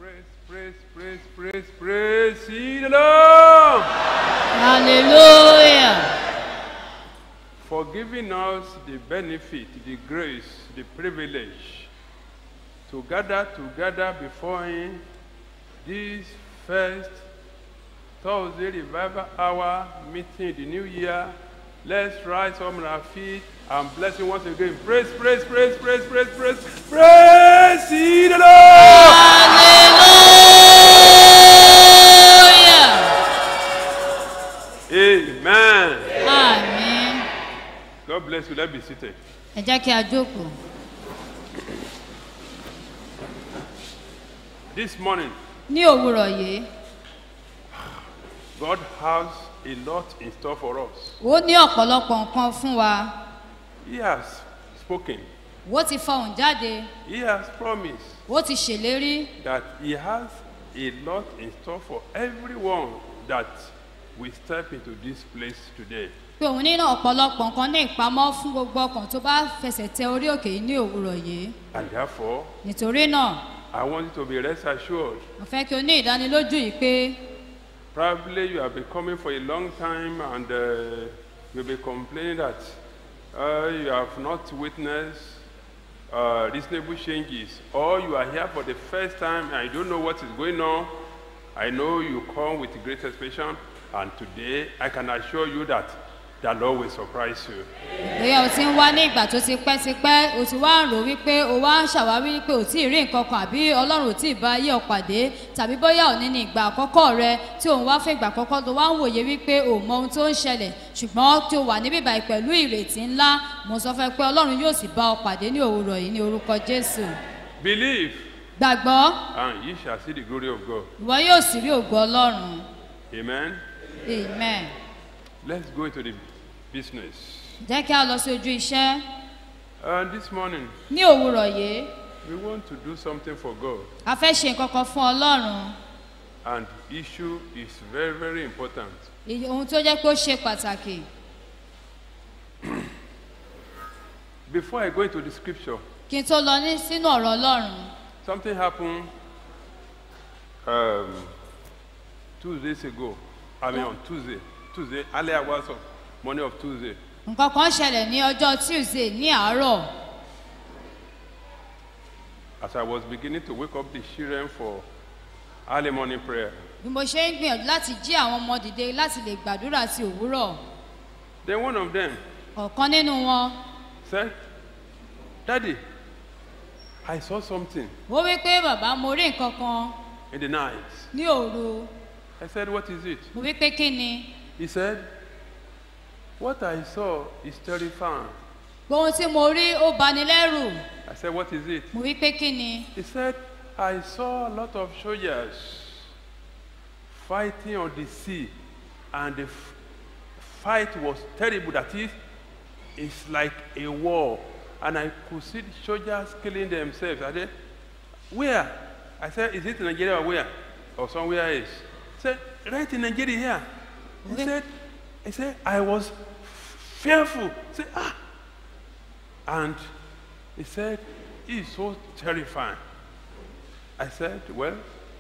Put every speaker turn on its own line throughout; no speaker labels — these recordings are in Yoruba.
Praise ye the Lord.
Hallelujah.
For giving us the benefit, the grace, the privilege to gather together before Him this first Thursday revival hour meeting the new year. Let's rise on our feet and bless Him once again. Praise ye the Lord.
Hallelujah.
Amen.
Amen.
God bless you. Let's be seated.
Ẹ jẹ́ kí a jókòó.
This morning,
Ní òwúrọ̀ yìí,
God has a lot in store for us.
ó ní ọ̀pọ̀lọpọ̀ nǹkan fún wa.
He has spoken.
Ó ti fọhùn jáde.
He has promised
Ó ti ṣèlérí
that He has a lot in store for everyone that will step into this place today.
pé òun nínú ọ̀pọ̀lọpọ̀ nǹkan ní ìpamọ́ fún gbogbo ọkàn tó bá fẹsẹ̀ tẹ orí òkè yìí ní òwúrọ̀ yìí.
And therefore,
Nítorí náà,
I want you to be rest assured.
mo fẹ́ kí o ní ìdánilójú yìí pé
Probably you have been coming for a long time and you'll be complaining that you have not witnessed reasonable changes, or you are here for the first time and you don't know what is going on. I know you come with great expectation, and today I can assure you that the Lord will surprise you.
bóyá o ti ń wá ní ìgbà tó ti pẹ́ ti pẹ́, o ti wá ń rò wípé o wá ń ṣàwárí wípé o tí ì rí nǹkan kan àbí Ọlọ́run ò tí ì bá ayé ọ pàdé, tàbí bóyá òní ni ìgbà àkọ́kọ́ rẹ tí òun wá fún ìgbà àkọ́kọ́ tó wá ń wòye wípé o mọ ohun tó ń ṣẹlẹ̀, ṣùgbọ́n tí o wà níbí báyìí pẹ̀lú ìrètí ńlá, mo sọ fẹ́ pé Ọlọ́run yóò sì bá ọ pàdé ní òwúrọ̀ yìí ní orúkọ Jésù.
Believe,
Gbàgbọ́,
and ye shall see the glory of God.
ìwọ yóò sì rí ògo Ọlọ́run.
Amen.
Amen.
Let's go into the business.
Jẹ́ kí a lọ sí ojú iṣẹ́.
This morning,
Ní òwúrọ̀ yìí,
we want to do something for God.
a fẹ́ ṣe nǹkan kan fún Ọlọ́run.
And issue is very, very important.
Ohun tó jẹ́ pé ó ṣe pàtàkì.
Before I go into the scripture,
Kí n tó lọ sínú ọ̀rọ̀ Ọlọ́run,
something happened 2 days ago. I mean on Tuesday, early hours of morning of Tuesday.
nǹkan kan ṣẹlẹ̀ ní ọjọ́ Tuesday ní àárọ̀.
As I was beginning to wake up the children for early morning prayer,
Bí mo ṣe ń gbìyànjú láti jí àwọn ọmọ dìde láti lè gbàdúrà sí òwúrọ̀,
then one of them
ọ̀kan nínú wọn,
said, Daddy, I saw something
ó wí pé bàbá mo rí nǹkan kan
in the night.
ní òru.
I said, what is it?
Mo wí pé kí ni?
He said, what I saw is terrifying.
Ohun tí mo rí ó bani lẹ́rù.
I said, what is it?
Mo wí pé kí ni?
He said, I saw a lot of soldiers fighting on the sea, and the fight was terrible. That is, it's like a war. And I could see the soldiers killing themselves. I said, where? I said, is it in Nigeria or where? Or somewhere else? He said, right in Nigeria here. He said, I was fearful. He said, ah. And he said, it's so terrifying. I said, well,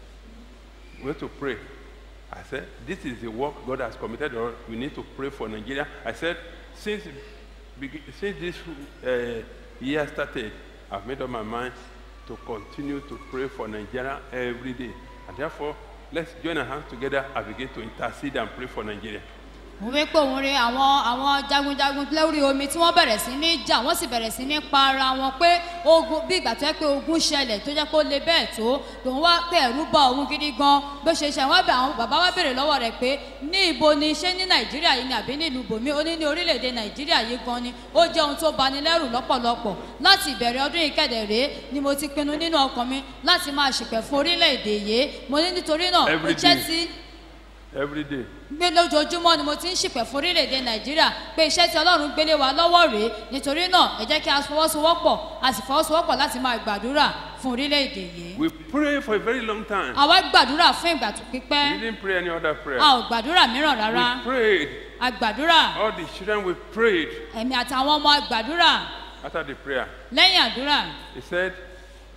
we have to pray. I said, this is the work God has committed, or we need to pray for Nigeria. I said, since this year started, I've made up my mind to continue to pray for Nigeria every day. And therefore, let's join our hands together and begin to intercede and pray for Nigeria.
Mo wí pé òun rí àwọn jagunjagun lórí omi tí wọ́n bẹ̀rẹ̀ sí ní jà, wọ́n sì bẹ̀rẹ̀ sí ní pa ara wọn pé ogun bí ìgbà tó yẹ pé ogun ṣẹlẹ̀ tó jẹ́ pé ó le bẹ́ẹ̀ tó lòun wá pé ẹ̀rù bá òun gidi gan bó ṣe ṣe wọ́n bẹ̀ àwọn bàbá wa béèrè lọ́wọ́ rẹ̀ pé ní ibo ni ṣé ní Nàìjíríà yìí ni àbí ní ìlú bòmí, ó ní orílẹ̀-èdè Nàìjíríà yìí gan ni ó jẹ́ ohun tó bani lẹ́rù lọ́pọ̀lọpọ̀. Láti ìbẹ̀rẹ̀ ọdún yìí kẹ̀dẹ̀rẹ́ ni mo ti pinnu nínú ọkàn mi láti máa ṣìpẹ̀ fún orílẹ̀-èdè yìí. Mo ní nítorí náà ó jẹ́ sí
Every day.
gbé lójoojúmọ́ ni mo ti ń ṣìpẹ̀ fún orílẹ̀-èdè Nàìjíríà pé iṣẹ́ tí Ọlọ́run gbélé wa lọ́wọ́ rèé. Nítorí náà ẹ jẹ́ kí a fọwọ́sowọ́pọ̀, a sì fọwọ́sowọ́pọ̀ láti máa gbàdúrà fún orílẹ̀-èdè yìí.
We pray for a very long time.
Àwa gbàdúrà fún ìgbà tó pípẹ́.
We didn't pray any other prayer.
A ò gbàdúrà mìíràn rárá.
We prayed.
A gbàdúrà.
All the children we prayed.
Ẹ̀mí àtàwọn ọmọ gbàdúrà.
After the prayer,
Lẹ́yìn àdúrà,
he said,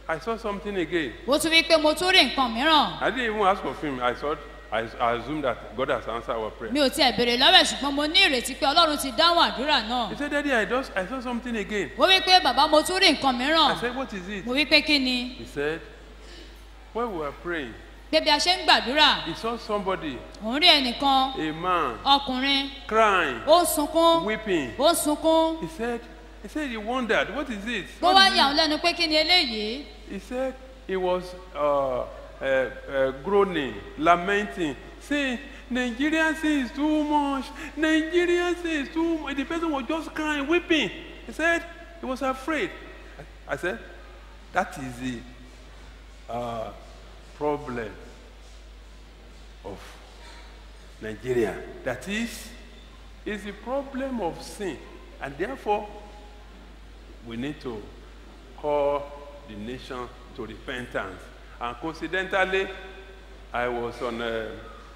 I saw something again.
ó tún wí pé mo tún rí nǹkan mìíràn.
I didn't even ask of him. I assumed that God has answered our prayer.
mi ò tiẹ̀ béèrè lọ́wọ́ ẹ̀ ṣùgbọ́n mo ní ìrètí pé ọlọ́run ti dáhùn àdúrà náà.
He said, Daddy, I saw something again.
ó wí pé bàbá mo tún rí nǹkan
I
mìíràn.
said, what is it?
mo wí pé kí ni.
He said, when we were praying,
pé bí a ṣe ń gbàdúrà
he saw somebody,
òun rí ẹnìkan
a man,
ọkùnrin
crying,
ó ń sunkún
weeping.
ó ń sunkún.
He said he wondered, what is it?
ó wá yà ọ́ lẹ́nu pé kí ni eléyìí.
He said he was groaning, lamenting, saying, Nigerian sin is too much. Nigerian sin is too much. The person was just crying, weeping. He said he was afraid. I said, that is the problem of Nigeria. That is the problem of sin. And therefore, we need to call the nation to repentance. And coincidentally, I was on a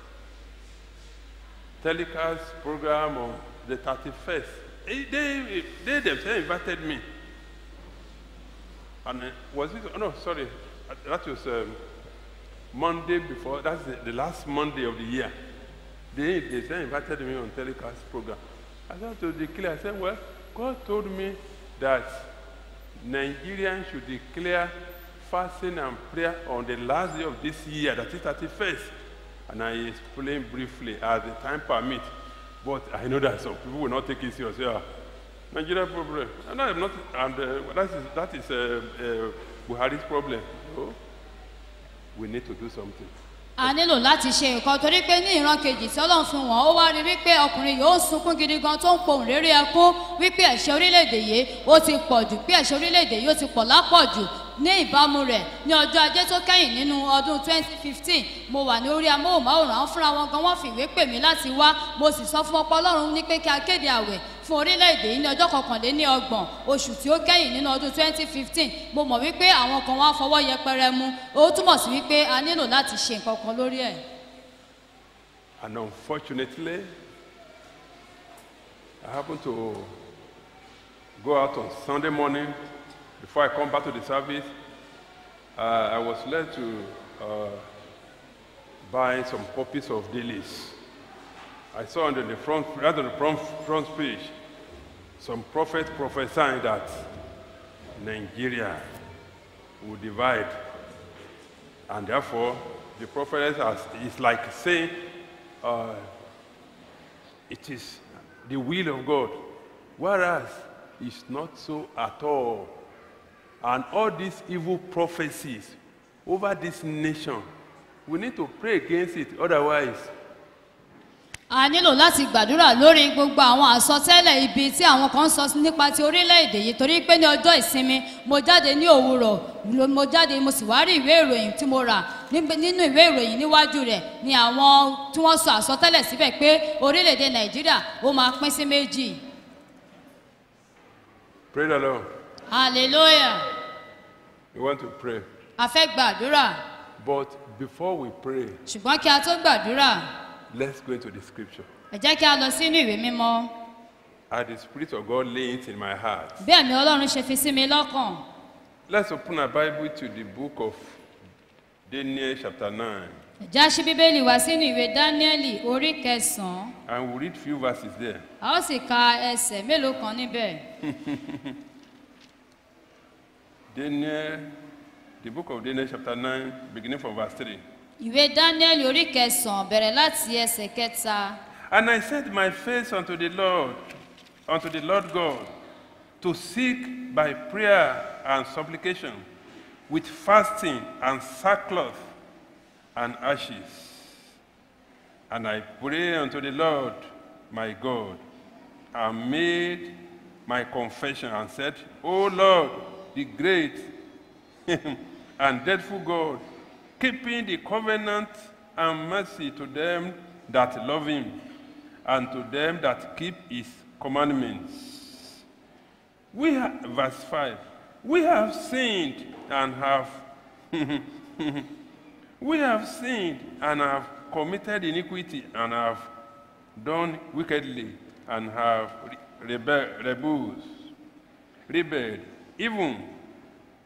telecast program on the 31st. They themselves invited me. And was it? Oh, no, sorry. That was Monday before. That's the last Monday of the year. They invited me on telecast program. I had to declare. I said, well, God told me that Nigerians should declare fasting and prayer on the last day of this year, that is 31st. And I explained briefly as the time permits. But I know that some people will not take it seriously. Nigeria problem. And that is Buhari's problem. So we need to do something.
a nílò láti ṣe nǹkan torí pé ní ìran kejì tí ọlọ́run fi wọ́n ó wá rí wípé ọkùnrin yìí ó sunkún gidi gan tó ń pohùn réré ẹkún wípé ẹ̀ṣẹ̀ orílẹ̀-èdè yìí ó ti pọ̀ jù pé ẹ̀ṣẹ̀ orílẹ̀-èdè yìí ó ti pọ̀ lápọ̀jù ní ìbámu rẹ̀ ní ọjọ́ ajé tó kẹ́yìn nínú ọdún 2015 mo wà ní orí amóhùnmáwòrán fúnra wọn gan wọ́n fìwé pè mí láti wá mo sì sọ fún ọ̀pọ̀ ọlọ́run ní pé kí a kéde àwẹ̀ fún orílẹ̀-èdè yìí ní ọjọ́ kọkànléníọgbọ̀n oṣù tí ó kẹ́yìn nínú ọdún 2015 mo mọ̀ wípé àwọn kan wá fọwọ́ yẹpẹrẹ mu ó túmọ̀ sí wípé a nílò láti ṣe nǹkan kan lórí ẹ̀.
And unfortunately, I happened to go out on Sunday morning. Before I come back to the service, I was led to buy some copies of dailies. I saw on the front page, some prophet prophesying that Nigeria will divide. And therefore, the prophet is like saying, it is the will of God. Whereas, it's not so at all. And all these evil prophecies over this nation, we need to pray against it. Otherwise,
a nílò láti gbàdúrà lórí gbogbo àwọn àsọtẹ́lẹ̀ ibi tí àwọn kan sọ nípa ti orílẹ̀-èdè yìí torí pé ní ọjọ́ ìsinmi mo jáde ní òwúrọ̀ mo jáde mo sì wá rí ìwé ìròyìn tí mo rà nínú ìwé ìròyìn níwájú rẹ̀ ni àwọn tí wọ́n sọ àsọtẹ́lẹ̀ síbẹ̀ pé orílẹ̀-èdè nàìjíríà ó máa pín sí méjì.
Pray the Lord.
Hallelujah.
We want to pray.
A fẹ́ gbàdúrà.
But before we pray,
ṣùgbọ́n kí a tó gbàdúrà.
Let's go into the scripture.
Ẹ jẹ́ kí a lọ sínú ìwé mímọ́.
As the Spirit of God lay it in my heart.
Bí ẹ̀mí Ọlọ́run ṣe fi sí mi lọ́kàn.
Let's open our Bible to the book of Daniel chapter 9.
Ẹ jẹ́ á ṣí Bíbélì wá sínú ìwé Dáníẹ́lì orí 9.
And we'll read few verses there.
A ó sì ka ẹsẹ̀ mélòó kan níbẹ̀.
Daniel, the book of Daniel chapter 9, beginning from verse 3.
Ìwé Dáníẹ́lì orí 9 bẹ̀rẹ̀ láti ẹsẹ̀ 3.
And I set my face unto the Lord God, to seek by prayer and supplication, with fasting and sackcloth and ashes. And I prayed unto the Lord my God, and made my confession, and said, O Lord, the great and dreadful God, keeping the covenant and mercy to them that love him, and to them that keep his commandments. Verse 5, we have sinned and have we have sinned and have committed iniquity, and have done wickedly, and have rebelled, even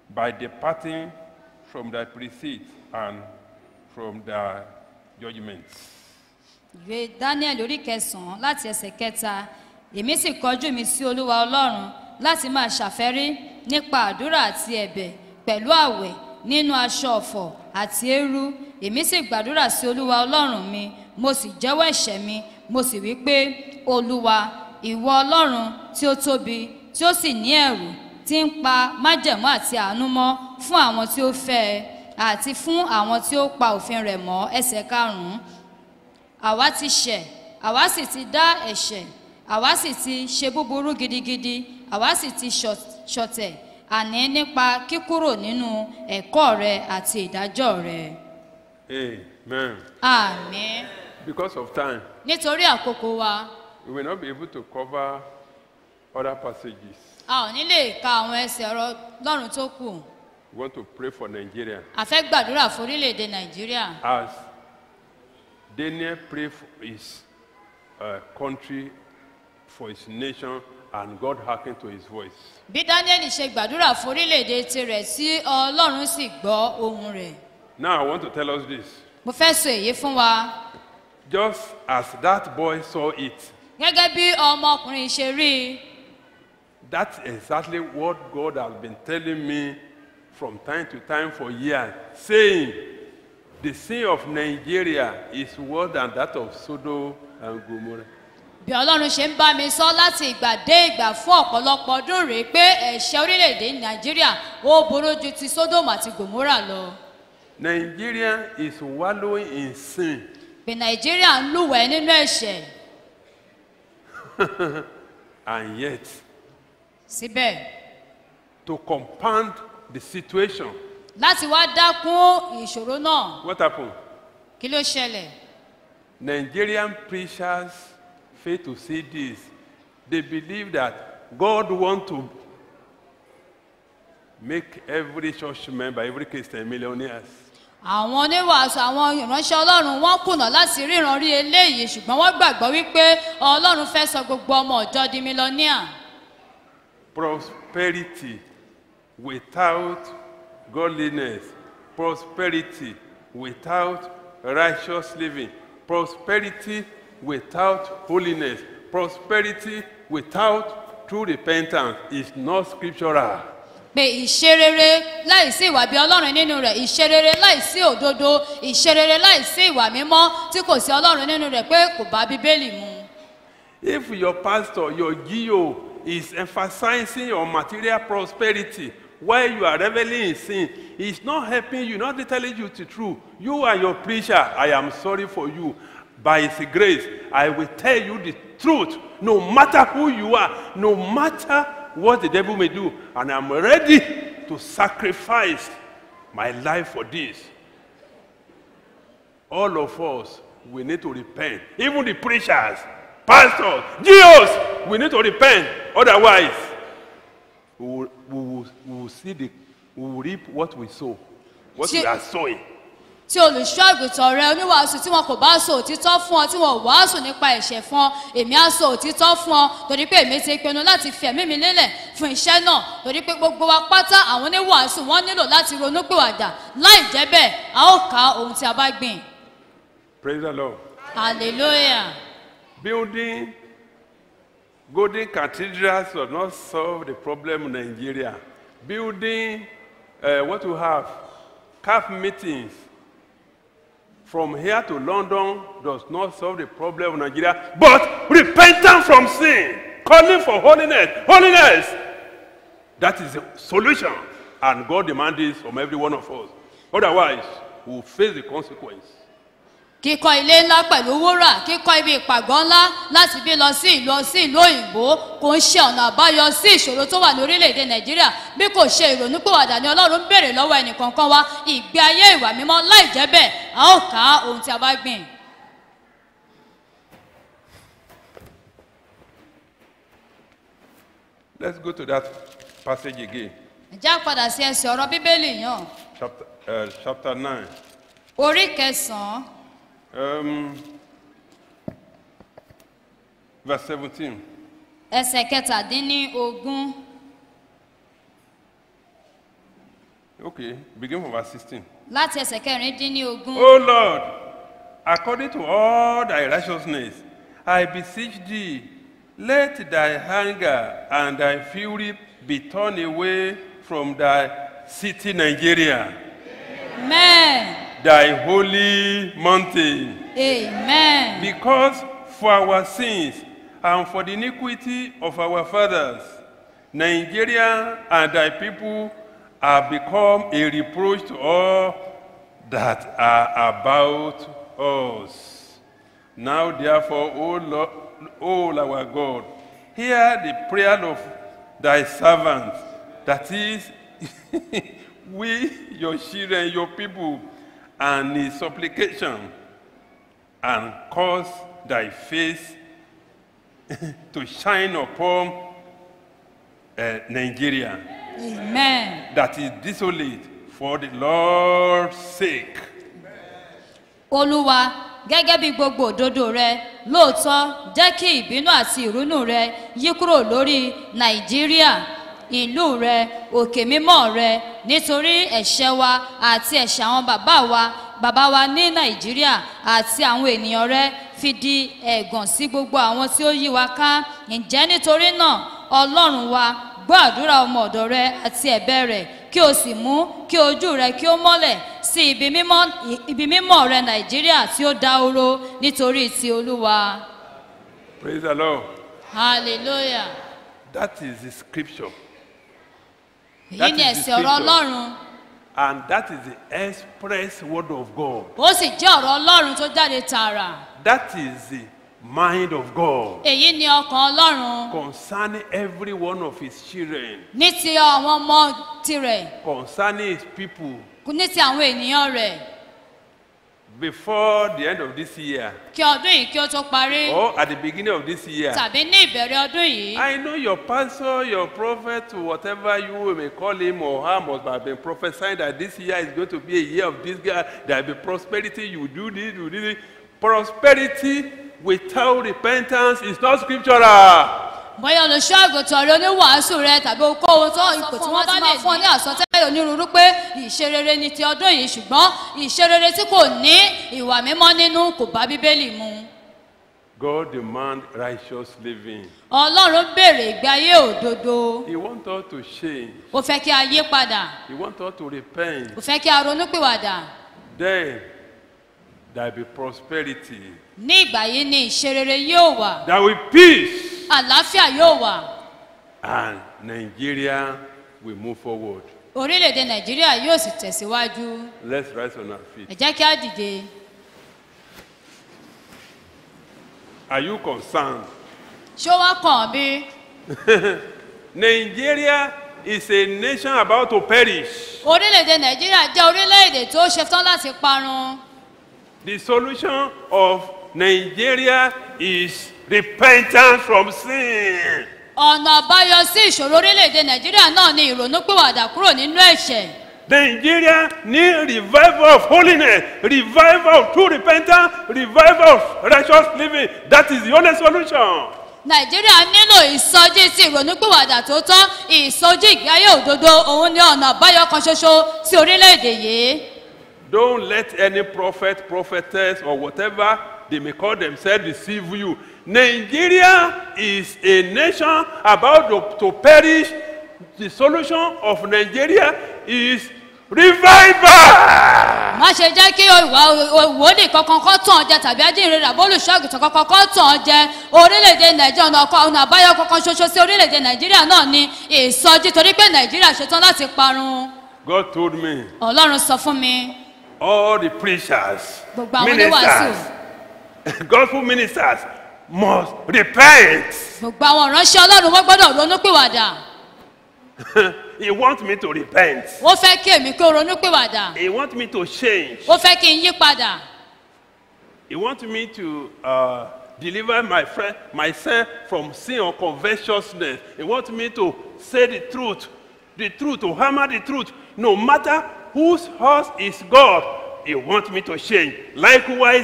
by departing from thy precepts and from thy judgments.
ìwé Daniel orí kẹsàn-án láti ẹsẹ̀ kẹta. Èmi sì kọjú mi sí Olúwa Ọlọ́run láti máa ṣàfẹ́rí nípa àdúrà àti ẹ̀bẹ̀ pẹ̀lú àwẹ̀ nínú aṣọ ọ̀fọ̀ àti eérú. Èmi sì gbàdúrà sí Olúwa Ọlọ́run mi, mo sì jẹ́wọ́ ẹ̀ṣẹ̀ mi, mo sì wí pé, Olúwa, ìwọ Ọlọ́run tí ó tóbi, tí ó sì ní ẹ̀rù, tí ń pa májẹ̀mú àti àánú mọ́ fún àwọn tí ó fẹ́ ẹ, àti fún àwọn tí ó pa òfin rẹ̀ mọ́. Ẹsẹ̀ 5. Àwa ti ṣẹ̀, àwa sì ti dá ẹ̀ṣẹ̀, àwa sì ti ṣe búburú gidigidi, àwa sì ti ṣọ̀tẹ̀, àní nípa kíkúrò nínú ẹ̀kọ́ rẹ àti ìdájọ́ rẹ.
Amen.
Àmín.
Because of time,
Nítorí àkókò wa,
we will not be able to cover other passages.
a ò ní lè ka àwọn ẹsẹ̀ ọ̀rọ̀ Ọlọ́run tó kù.
We want to pray for Nigeria.
A fẹ́ gbàdúrà fún orílẹ̀-èdè Nàìjíríà.
As Daniel prayed for his country, for his nation, and God hearkened to his voice.
Bí Dáníẹ́lì ṣe gbàdúrà fún orílẹ̀-èdè tirẹ̀ tí Ọlọ́run sì gbọ́ ohùn rẹ̀.
Now I want to tell us this.
Mo fẹ́ sọ èyí fún wa.
Just as that boy saw it,
Gẹ́gẹ́ bí ọmọkùnrin ṣe rí i,
that's exactly what God has been telling me from time to time for years, saying the sin of Nigeria is worse than that of Sodom and Gomorrah.
bí Ọlọ́run ṣe ń bá mi sọ láti ìgbà dé ìgbà fún ọ̀pọ̀lọpọ̀ ọdún rèé pé ẹ̀ṣẹ̀ orílẹ̀-èdè Nàìjíríà ó burú ju ti Sódómù àti Gòmórà lọ.
Nigeria is wallowing in sin.
Pé Nàìjíríà ń lúwẹ̀ẹ́ nínú ẹ̀ṣẹ̀.
And yet,
Síbẹ̀,
to compound the situation,
láti wá dákún ìṣòro náà,
what happened?
kí ló ṣẹlẹ̀?
Nigerian preachers fail to see this. They believe that God wants to make every church member, every Christian millionaires.
Àwọn oníwàásù, àwọn ìránṣẹ́ Ọlọ́run wọ́n kùnà láti ríran rí eléyìí, ṣùgbọ́n wọ́n gbàgbọ́ wípé Ọlọ́run fẹ́ sọ gbogbo ọmọ ìjọ di mílíọ̀níà.
Prosperity without godliness, prosperity without righteous living, prosperity without holiness, prosperity without true repentance is not scriptural.
Pé ìṣerere láìsí ìwà bí Ọlọ́run nínú rẹ̀, ìṣerere láìsí òdodo, ìṣerere láìsí ìwà mímọ́ tí kò sí Ọlọ́run nínú rẹ̀ pé kò bá Bíbélì mu.
If your pastor, your GO, is emphasizing on material prosperity while you are reveling in sin, it's not helping you, not telling you the truth. You and your preacher, I am sorry for you. By His grace, I will tell you the truth, no matter who you are, no matter what the devil may do, and I'm ready to sacrifice my life for this. All of us, we need to repent. Even the preachers, pastors, GOs, we need to repent. Otherwise, we will reap what we sow, what we are sowing.
Tí olùṣọ́ àgùntàn rẹ oníwàásù tí wọn kò bá sọ òtítọ́ fún ọ, tí wọn ò wàásù nípa ẹ̀ṣẹ̀ fún ọ, èmi á sọ òtítọ́ fún ọ, torí pé èmi ti pinnu láti fi ẹ̀mí mi lélẹ̀ fún iṣẹ́ náà, torí pé gbogbo wa pátá àwọn oníwàásù wọ́n nílò láti ronúpìwàdà, láì jẹ́ bẹ́ẹ̀ a ó ká ohun tí a bá gbìn.
Praise the Lord.
Hallelujah.
Building golden cathedrals does not solve the problem in Nigeria. Building what we have, CAF meetings from here to London does not solve the problem of Nigeria. But repentance from sin, calling for holiness, holiness, that is the solution. And God demands this from every one of us. Otherwise, we will face the consequence.
Kíkọ́ ilé ńlá pẹ̀lú wúrà, kíkọ́ ibi ìpàgọ́ ńlá láti bí lọ sí ìlú òyìnbó kò ń ṣe ọ̀nà àbáyọ sí ìṣòro tó wà ní orílẹ̀-èdè Nàìjíríà, bí kò ṣe ìrònúpìwàdà ni Ọlọ́run béèrè lọ́wọ́ ẹnìkankan wa, ìgbé ayé ìwà mímọ́, láì jẹ́ bẹ́ẹ̀ a ó ká ohun tí a bá gbìn.
Let's go to that passage again.
Ǹjẹ́ a padà sí ẹsẹ̀ ọ̀rọ̀ Bíbélì yàn?
Chapter 9.
Orí 9.
Verse 17.
Ẹsẹ̀ 17.
Okay, begin from verse 16.
láti ẹsẹ̀ kẹrìndínlógún.
O Lord, according to all thy righteousness, I beseech thee, let thy anger and thy fury be turned away from thy city Nigeria,
Amen.
thy holy mountain.
Amen.
Because for our sins and for the iniquity of our fathers, Nigeria and thy people have become a reproach to all that are about us. Now therefore, O Lord, O our God, hear the prayer of thy servants, that is, we, your children, your people, and his supplication, and cause thy face to shine upon Nigeria,
Amen.
that is desolate, for the Lord's sake.
Olúwa, gẹ́gẹ́ bí gbogbo òdodo rẹ, lóòótọ́ jẹ́ kí ìbínú àti ìrúnú rẹ yí kúrò lórí Nàìjíríà, ìlú rẹ, òkè mímọ́ rẹ, nítorí ẹ̀ṣẹ̀ wa àti ẹ̀ṣẹ̀ àwọn bàbá wa ní Nàìjíríà àti àwọn ènìyàn rẹ fi di ẹ̀gàn sí gbogbo àwọn tí ó yí wa ká. Ǹjẹ́ nítorí náà, Ọlọ́run wa, gbọ́ àdúrà ọmọ ọ̀dọ̀ rẹ àti ẹ̀bẹ̀ rẹ̀, kí o sì mú kí ojú rẹ kí ó mọ́lẹ̀ sí ibi mímọ́ rẹ Nàìjíríà tí ó dahoro nítorí ti Olúwa.
Praise the Lord.
Hallelujah.
That is the scripture.
Èyí ni ẹ̀sìn ọ̀rọ̀ Ọlọ́run.
And that is the express word of God.
Ó sì jẹ́ ọ̀rọ̀ Ọlọ́run tó jáde tààrà.
That is the mind of God
Èyí ni ọkàn Ọlọ́run
concerning every one of his children,
ní ti àwọn ọmọ tirẹ̀,
concerning his people,
ní ti àwọn ènìyàn rẹ̀,
before the end of this year
kí ọdún yìí kí ó tó parí
or at the beginning of this year.
tàbí ní ìbẹ̀rẹ̀ ọdún yìí.
I know your pastor, your prophet, whatever you may call him or her, must have been prophesying that this year is going to be a year of this guy. There will be prosperity. You do this, you do this. Prosperity without repentance is not scriptural.
Bóyá olùṣọ́ àgùntàn rẹ oníwàásù rẹ tàbí okòwò tó ipò tí wọ́n bá lè fún ọ ní àsọtẹ́lẹ̀ onírúurú pé ìṣerere ni ti ọdún yìí, ṣùgbọ́n ìṣerere tí kò ní ìwà mímọ́ nínú kò bá Bíbélì mu.
God demands righteous living.
Ọlọ́run béèrè ìgbé ayé òdodo.
He wants us to change.
Ó fẹ́ kí a yí padà.
He wants us to repent.
Ó fẹ́ kí a ronúpìwàdà.
Then there will be prosperity.
Ní ìgbà yìí ni ìṣerere yóò wà.
There will be peace.
Àlàáfíà yóò wà.
And Nigeria will move forward.
Orílẹ̀-èdè Nàìjíríà yóò sì tẹ̀síwájú.
Let's rise on our feet.
Ẹ jẹ́ kí a dìde.
Are you concerned?
Ṣé ó wá kàn bí?
Nigeria is a nation about to perish.
Orílẹ̀-èdè Nàìjíríà jẹ́ orílẹ̀-èdè tó ṣetán láti parun.
The solution of Nigeria is repentance from sin.
Ọ̀nà àbáyọ sí ìṣòro orílẹ̀-èdè Nàìjíríà náà ni ìrònúpìwàdà kúrò nínú ẹ̀ṣẹ̀.
Nigeria need revival of holiness, revival of true repentance, revival of righteous living. That is the only solution.
Nàìjíríà nílò ìsọjí sí ìrònúpìwàdà tó tọ́, ìsọjí ìgbé ayé òdodo, òun ni ọ̀nà àbáyọ kan ṣoṣo sí orílẹ̀-èdè yìí.
Don't let any prophet, prophetess, or whatever they may call themselves deceive you. Nigeria is a nation about to perish. The solution of Nigeria is revival.
Má ṣe jẹ́ kí ìwòlì kankan kọ́ tàn jẹ tàbí ajínrere àbólùṣọ́àgùtàn kankan kọ́ tàn jẹ. Orílẹ̀-èdè Nàìjíríà ọ̀nà àbáyọ kankan ṣoṣo sí orílẹ̀-èdè Nàìjíríà náà ni ìsọjí, torí pé Nàìjíríà ṣetán láti parun.
God told me.
Ọlọ́run sọ fún mi.
All the preachers,
Gbogbo àwọn oníwàásù,
gospel ministers must repent.
gbogbo àwọn ìránṣẹ́ Ọlọ́run wọ́n gbọ́dọ̀ ronúpìwàdà.
He wants me to repent.
Ó fẹ́ kí èmi kí ó ronúpìwàdà.
He wants me to change.
Ó fẹ́ kí n yí padà.
He wants me to deliver myself from sin or covetousness. He wants me to say the truth, to hammer the truth. No matter whose house is God, he wants me to change. Likewise,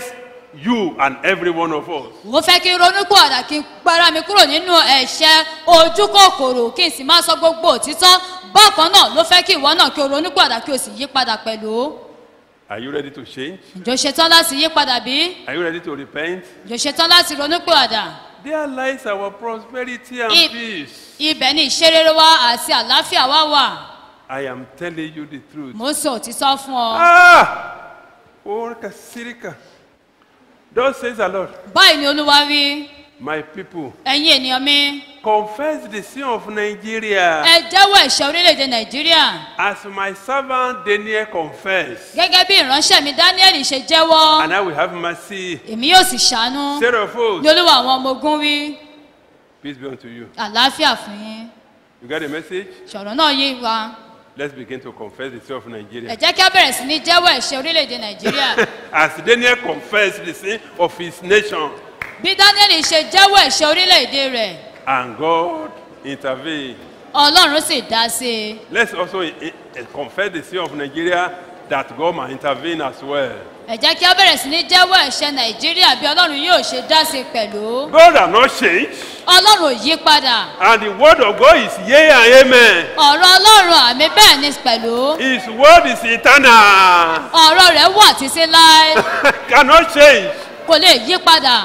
you and every one of us.
mo fẹ́ kí n ronú pọ̀dà kí n gbára mi kúrò nínú ẹ̀ṣẹ̀ ojú kòkòrò kí n sì máa sọ gbogbo òtítọ́ bákan náà ló fẹ́ kí ìwọ náà kí o ronú pọ̀dà kí o sì yí padà pẹ̀lú.
Are you ready to change?
ǹjọ́ ṣetán láti yí padà bí?
Are you ready to repent?
ǹjọ́ ṣetán láti ronú pọ̀dà?
There lies our prosperity and
I-
peace.
ibẹ̀ ni ìṣerere wa àti àlàáfíà wa wà.
I am telling you the truth.
mo ń sọ òtítọ́ fún ọ.
Orika sirika. Thus says the Lord,
báyìí ni olúwa wí
my people,
ẹ̀yin ènìyàn mi
confess the sin of Nigeria
ẹ jẹ́wọ́ ẹ̀ṣẹ̀ orílẹ̀-èdè nàìjíríà
as my servant Daniel confessed,
gẹ́gẹ́ bí ìránṣẹ́ mi daniel ṣe jẹ́wọ́
and I will have mercy.
èmi yóò sì ṣàánú
Sarah Foles,
ní olúwa àwọn ọmọ ogun wí
peace be unto you.
àlàáfíà fún yín.
You got the message?
ṣọ̀rọ̀ náà yé wa
Let's begin to confess the sin of
ẹ
Nigeria.
jẹ́ kí a bẹ̀rẹ̀ sí ní jẹ́wọ́ ẹ̀ṣẹ̀ orílẹ̀-èdè nàìjíríà
As Daniel confessed the sin of his nation,
bí daniel ṣe jẹ́wọ́ ẹ̀ṣẹ̀ orílẹ̀-èdè rẹ̀
and God intervened.
ọlọ́run sì dá sí i.
Let's also confess the sin of Nigeria that God might intervene as well.
ẹ jẹ́ kí a bẹ̀rẹ̀ sí ní jẹ́wọ́ ẹ̀ṣẹ̀ nàìjíríà bí ọlọ́run yóò ṣe dá sí i pẹ̀lú.
God has not changed,
ọlọ́run ò yí padà
and the word of God is yea and amen.
ọ̀rọ̀ ọlọ́run àmì bẹ́ẹ̀ ni pẹ̀lú.
His word is eternal,
ọ̀rọ̀ rẹ̀ wà títí láé
cannot change.
kò lè yí padà.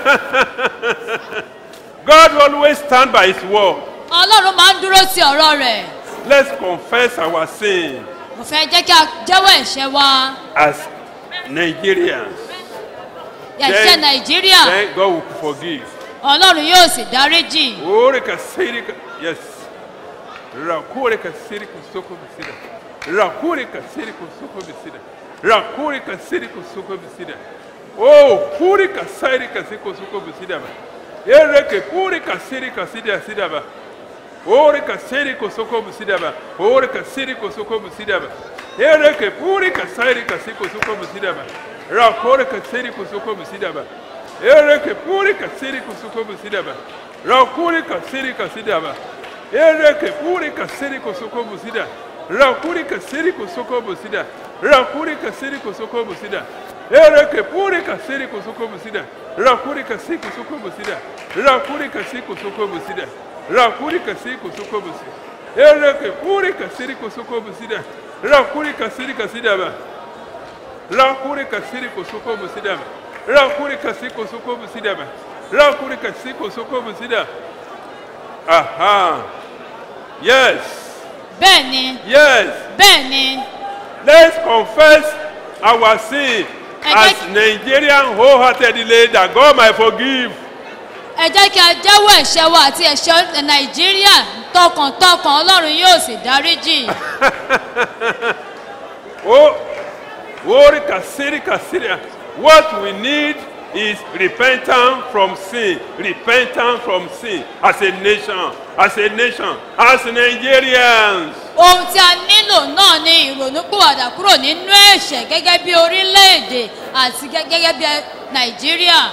God always stand by his word.
ọlọ́run máa ń dúró ti ọ̀rọ̀ rẹ̀.
Let's confess our sin
mo fẹ́ jẹ́ kí a jẹ́wọ́ ẹ̀ṣẹ̀ wa
as Nigerians.
ẹ̀ṣẹ̀ nàìjíríà
Then God will forgive.
ọlọ́run yóò sì dáríjì.
Orika sirika, yes. Rakurika siriku soko bisida. Rakurika siriku soko bisida. Rakurika siriku soko bisida. Oh, kurika sirika soko bisida ba. Ereke kurika sirika sida sida ba. Orika siriku soko bisida ba. Orika siriku soko bisida ba. Ereke kurika sirika soko bisida ba. Rakurika siriku soko bisida ba. Ereke purika siriku sukobu sidaba. Rakurika sirika sidaba. Ereke purika siriku sukobu sida. Rakurika siriku sukobu sida. Rakurika siriku sukobu sida. Ereke purika siriku sukobu sida. Rakurika siriku sukobu sida. Rakurika siriku sukobu sida. Rakurika siriku sukobu sida. Ereke purika siriku sukobu sida. Rakurika sirika sidaba. Rakurika siriku sukobu sidaba. Rakurika siko sukobu sidaba. Rakurika siko sukobu sida. Aha. Yes.
bẹ́ẹ̀ ni
Yes.
bẹ́ẹ̀ ni
Let's confess our sin as Nigerian wholeheartedly that God might forgive.
ẹ jẹ́ kí a jẹ́wọ́ ẹ̀ṣẹ̀ wa àti ẹ̀ṣẹ̀ nàìjíríà tọkàntọkàn ọlọ́run yóò sì dáríjì.
Oh, Orika sirika sida. What we need is repentance from sin. Repentance from sin as a nation, as Nigerians.
ohun tí a nílò náà ni ìrònúpìwàdà kúrò nínú ẹ̀ṣẹ̀ gẹ́gẹ́ bí orílẹ̀-èdè àti gẹ́gẹ́ bí nàìjíríà.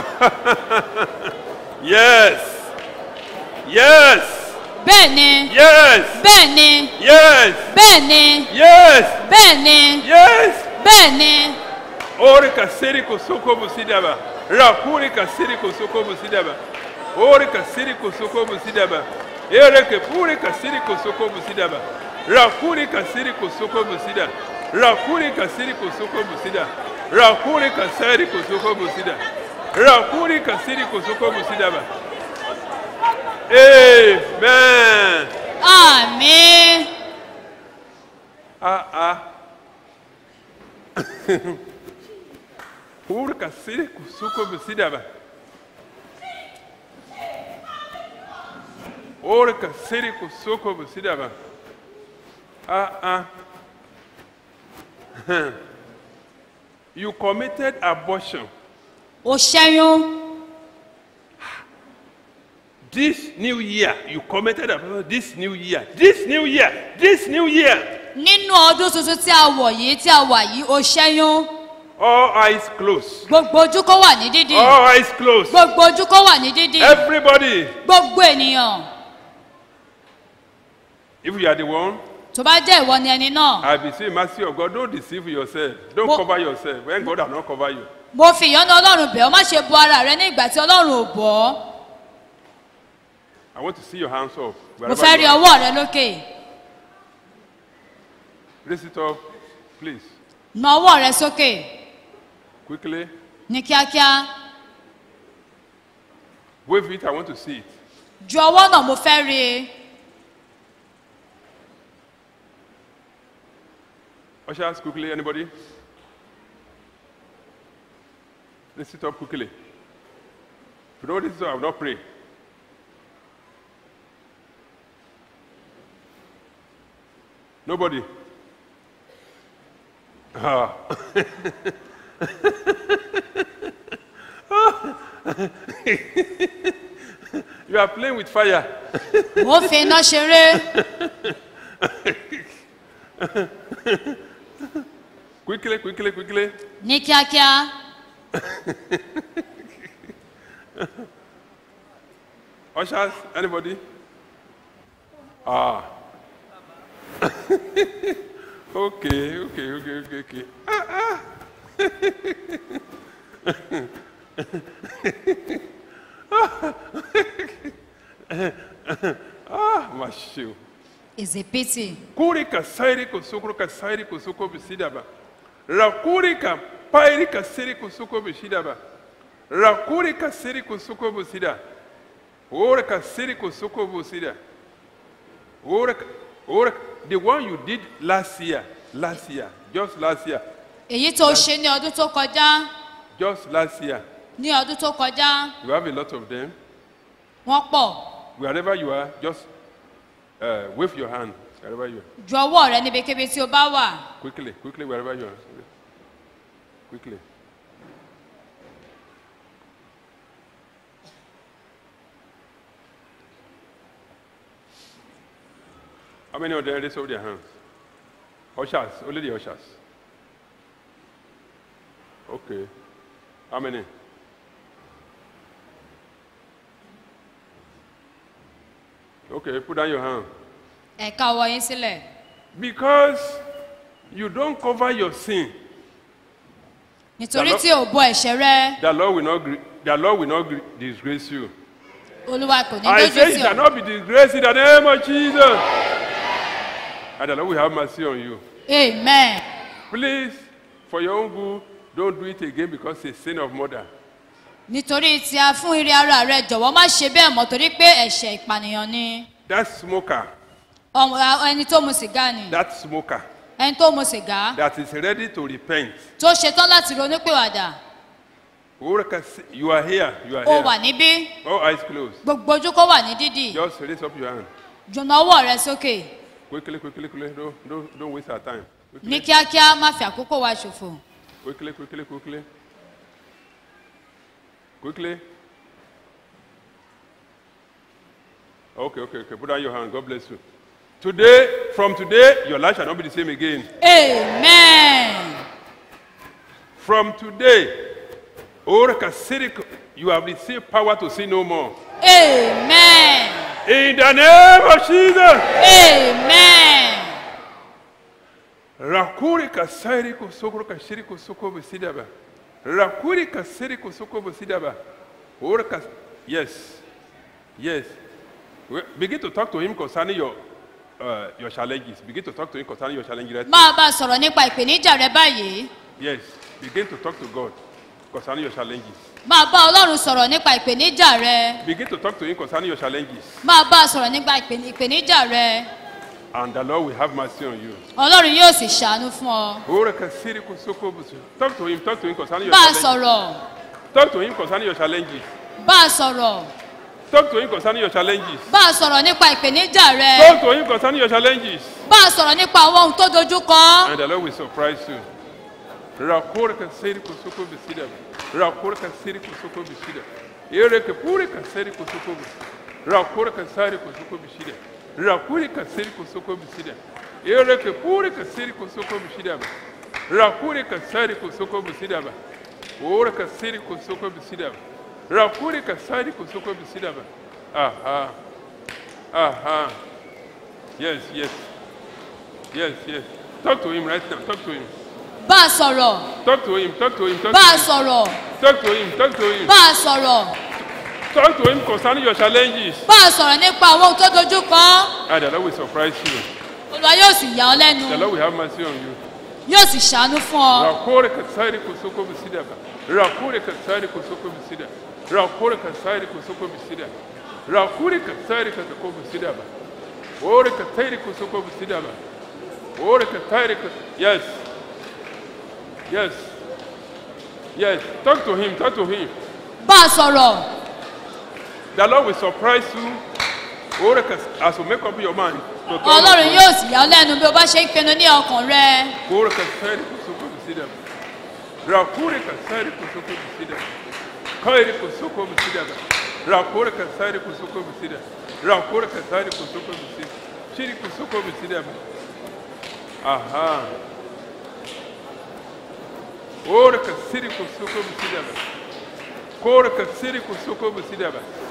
Yes. Yes.
bẹ́ẹ̀ ni
Yes.
bẹ́ẹ̀ ni
Yes.
bẹ́ẹ̀ ni
Yes.
bẹ́ẹ̀ ni
Yes.
bẹ́ẹ̀ ni.
Orika siriko sokobu sidaba. Rakurika siriko sokobu sidaba. Orika siriko sokobu sidaba. Ereke purika siriko sokobu sidaba. Rakurika siriko sokobu sida. Rakurika siriko sokobu sida. Rakurika siriko sokobu sida. Rakurika siriko sokobu sidaba. Amen.
àmín.
Urka siriko sokobu sidaba. Orika siriko sokobu sidaba. You committed abortion.
ó ṣẹ́yún.
This new year, you committed abortion. This new year. This new year. This new year.
nínú ọdún tuntun tí a wọ̀ yìí tí a wà yìí ó ṣẹ́yún.
All eyes closed.
gbogbo ojú kó wà ní dídì.
All eyes closed.
gbogbo ojú kó wà ní dídì.
Everybody.
gbogbo ènìyàn.
If you are the one,
tó bá jẹ́ ìwọ ni ẹni náà.
I beseech mercy of God. Don't deceive yourself. Don't
Mo-
cover yourself when God has not covered you.
mo fi ìyọ́nú ọlọ́run bẹ̀ ọ́ má ṣe bu ara rẹ ní ìgbà tí ọlọ́run ò bọ̀ ọ́.
I want to see your hands up.
mo
wherever
fẹ́
you
rí
are.
ọwọ́ rẹ lókè.
Raise it up, please.
na ọwọ́ rẹ sókè
Quickly.
ní kíákíá.
Wave it. I want to see it.
ju ọwọ́ náà mo fẹ́ rí i.
Ushers, quickly. Anybody? Raise it up quickly. If you don't raise it up, I will not pray. Nobody. Ah. You are playing with fire.
mo fi iná ṣeré.
Quickly, quickly, quickly.
ní kíákíá.
Ushers, anybody? Ah. Okay. Mashu.
It's a pity.
Kurika sairi kusukuruka sairi kusuko bisidaba. Rakurika pairika siri kusuko bisidaba. Rakurika siri kusuko bisida. Orika siri kusuko bisida. Orika, the one you did last year, just last year,
èyí tó ṣe ní ọdún tó kọjá.
just last year.
ní ọdún tó kọjá.
You have a lot of them.
wọ́n pọ̀.
Wherever you are, just wave your hand wherever you are.
ju ọwọ́ rẹ níbikíbi tí o bá wà.
Quickly, wherever you are. Quickly. How many of them raise up their hands? Ushers, only the ushers. Okay. How many? Okay, put down your hand.
ẹ̀ka ọwọ́ yín sílẹ̀.
Because you don't cover your sin,
nítorí tí o bo ẹ̀ṣẹ̀ rẹ.
the Lord will not disgrace you.
olúwa kò ní
I
dójú
say you
tì
shall
ọ́.
not be disgraced in the name of Jesus. And the Lord will have mercy on you.
amen.
Please, for your own good, don't do it again because it's a sin of murder.
nítorí tí a fún ire ara rẹ jọ̀wọ́ má ṣe bẹ́ẹ̀ mọ́ torí pé ẹ̀ṣẹ̀ ìpànìyàn ni.
That smoker,
ẹni tó mu sìgá ni.
that smoker
ẹni tó mu sìgá.
that is ready to repent.
tó ṣetán láti ronúpìwàdà.
You are here.
ó wà níbí.
All eyes closed.
gbogbo ojú kó wà ní dídì.
Just raise up your hand.
jùnà ọwọ́ rẹ sókè.
Quickly. Don't waste our time.
ní kíákíá má fi àkókò wa ṣòfò.
Quickly. Okay. Put down your hand. God bless you. From today, your life shall not be the same again.
amen.
From today, you have received power to sin no more.
amen.
In the name of Jesus.
amen.
Rakuri kasari kusokoro kashiri kusoko bisidaba. Rakuri kasiri kusoko bisidaba. Yes. Begin to talk to him concerning your challenges. Begin to talk to him concerning your challenges. Right?
máa bá a sọ̀rọ̀ nípa ìpèníjà rẹ báyìí.
Yes. Begin to talk to God concerning your challenges.
máa bá ọlọ́run sọ̀rọ̀ nípa ìpèníjà rẹ.
Begin to talk to him concerning your challenges.
máa bá a sọ̀rọ̀ nípa ìpèníjà rẹ.
And the Lord will have mercy on you.
ọlọ́run yóò sì ṣàánú fún ọ.
Talk to him concerning your
bá a
challenges.
sọ̀rọ̀.
Talk to him concerning your challenges.
bá a sọ̀rọ̀.
Talk to him concerning your challenges.
bá a sọ̀rọ̀ nípa ìpèníjà rẹ.
Talk to him concerning your challenges.
bá a sọ̀rọ̀ nípa àwọn ohun tó dojú kọ.
And the Lord will surprise you. Rakorka seri kusoko bisida. Rakorka seri kusoko bisida. Ereke purika seri kusoko bisida. Rakorka seri kusoko bisida. Rakurika seri kusoko bisida. Ereke purika seri kusoko bisida. Rakurika seri kusoko bisida. Oraka seri kusoko bisida. Rakurika seri kusoko bisida. Aha. Yes. Talk to him right now. Talk to him.
Bá a sọ̀rọ̀.
Talk to him, talk to him, talk
Bá a
to him.
sọ̀rọ̀.
Talk to him, talk to him.
Bá a sọ̀rọ̀.
Talk to him concerning your challenges.
Bá a sọ̀rọ̀ nípa àwọn ohun tó dojú kọ.
And the Lord will surprise you.
Olúwa yóò sì yà ọ́
The
lẹ́nu.
Lord will have mercy on you.
Yóò sì ṣàánú fún ọ.
Rakore kasari kusoko bisida ba. Rakore kasari kusoko bisida. Rakore kasari kusoko bisida. Rakore kasari kusoko bisida ba. Ore kasari kusoko bisida ba. Ore kasari yes. Yes. Yes. Talk to him, talk to him.
Bá a sọ̀rọ̀.
The Lord will surprise you. Ore as you make up your mind. to turn
Ọlọ́run
up.
yóò sì yà ọ́ lẹ́nu bí o bá ṣe ń pinnu ní ọkàn rẹ.
Ore kasari kusoko bisida ba. Rakore kasari kusoko bisida. Kairi kusoko bisida ba. Rakore kasari kusoko bisida. Rakore kasari kusoko bisida. Shiri kusoko bisida ba. Aha. Ore kasiri kusoko bisida ba. Kore kasiri kusoko bisida ba.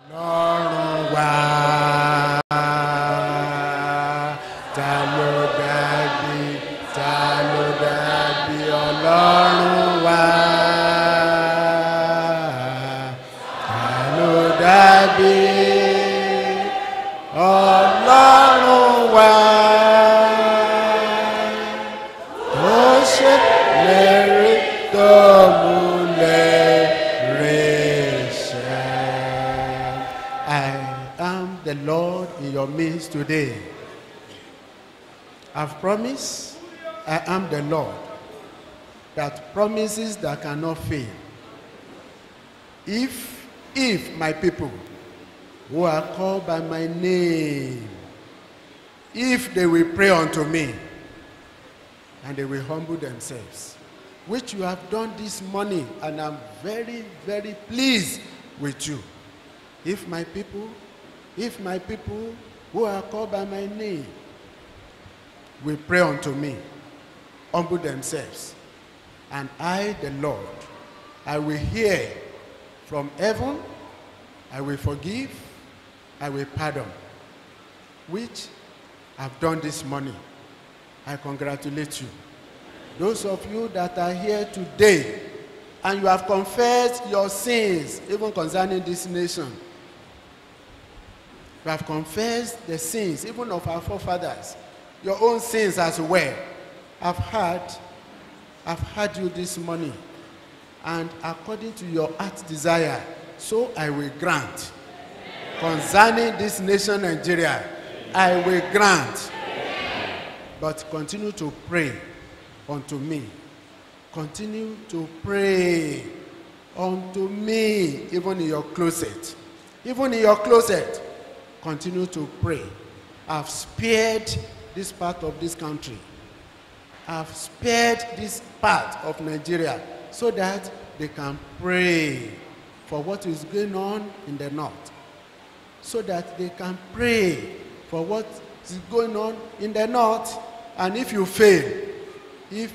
Ọlọ́run wa, ta ló dàbí Ọlọ́run wa, ta ló dàbí Ọlọ́run wa, tó ṣe lérí tó múlẹ̀ rẹ̀ ṣẹ. I am the Lord in your midst today. I've promised I am the Lord that promises that cannot fail. If my people who are called by my name, if they will pray unto me and they will humble themselves, which you have done this morning, and I'm very, very pleased with you. If my people who are called by my name will pray unto me, humble themselves, and I, the Lord, I will hear from heaven, I will forgive, I will pardon, which I've done this morning. I congratulate you. Those of you that are here today, and you have confessed your sins, even concerning this nation, you have confessed the sins, even of our forefathers, your own sins as well. I've heard you this morning, and according to your heart's desire, so I will grant. Concerning this nation, Nigeria, I will grant. But continue to pray unto me. Continue to pray unto me, even in your closet. Even in your closet, continue to pray. I've spared this part of this country. I've spared this part of Nigeria so that they can pray for what is going on in the north. So that they can pray for what is going on in the north. And if you fail, you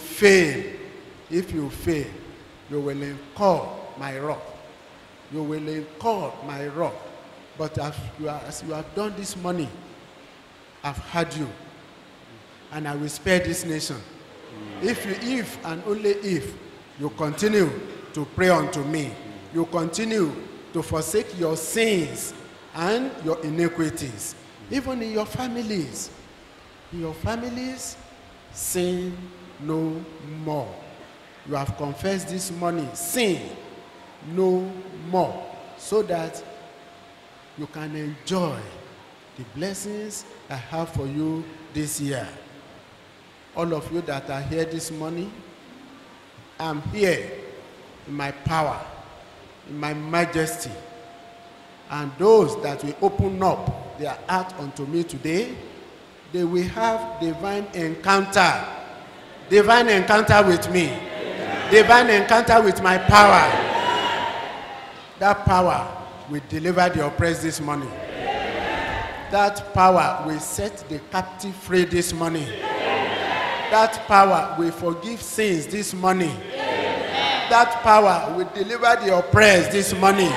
will incur my wrath. You will incur my wrath. But as you have done this morning, I've heard you. And I will spare this nation. If and only if you continue to pray unto me, you continue to forsake your sins and your iniquities, even in your families. In your families, sin no more. You have confessed this morning, sin no more, so that you can enjoy the blessings I have for you this year. All of you that are here this morning, I'm here in my power, in my majesty. And those that will open up their heart unto me today, they will have divine encounter with me, divine encounter with my power. That power will deliver the oppressed this morning. That power will set the captive free this morning. That power will forgive sins this morning. That power will deliver the oppressed this morning.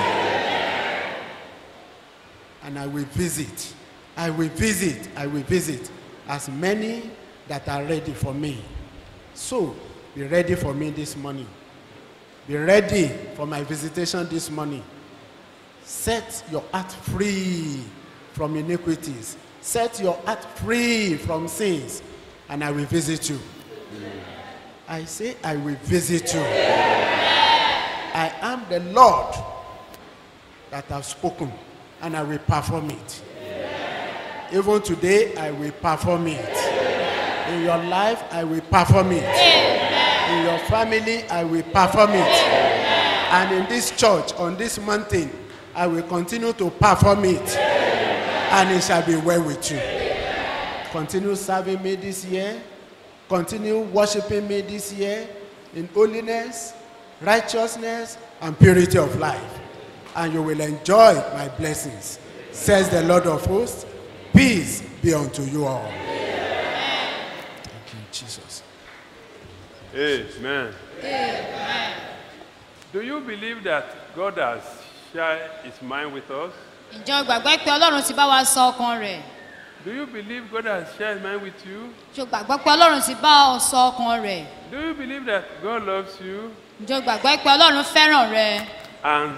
And I will visit as many that are ready for me. So, be ready for me this morning. Be ready for my visitation this morning. Set your heart free from iniquities. Set your heart free from sins, and I will visit you. I say, I will visit you. I am the Lord that have spoken, and I will perform it. Even today, I will perform it. In your life, I will perform it. In your family, I will perform it. And in this church, on this mountain, I will continue to perform it. And it shall be well with you. Continue serving me this year. Continue worshiping me this year in holiness, righteousness, and purity of life. And you will enjoy my blessings, says the Lord of hosts. Peace be unto you all. Thank you, Jesus.
Amen.
Amen.
Do you believe that God has share his mind with us?
ǹjẹ́ o gbàgbọ́ pé ọlọ́run ti bá wa sọ ọkàn rẹ̀?
Do you believe God has shared his mind with you?
ǹjẹ́ o gbàgbọ́ pé ọlọ́run ti bá ọ sọ ọkàn rẹ̀?
Do you believe that God loves you
ǹjẹ́ o gbàgbọ́ pé ọlọ́run fẹ́ràn rẹ?
and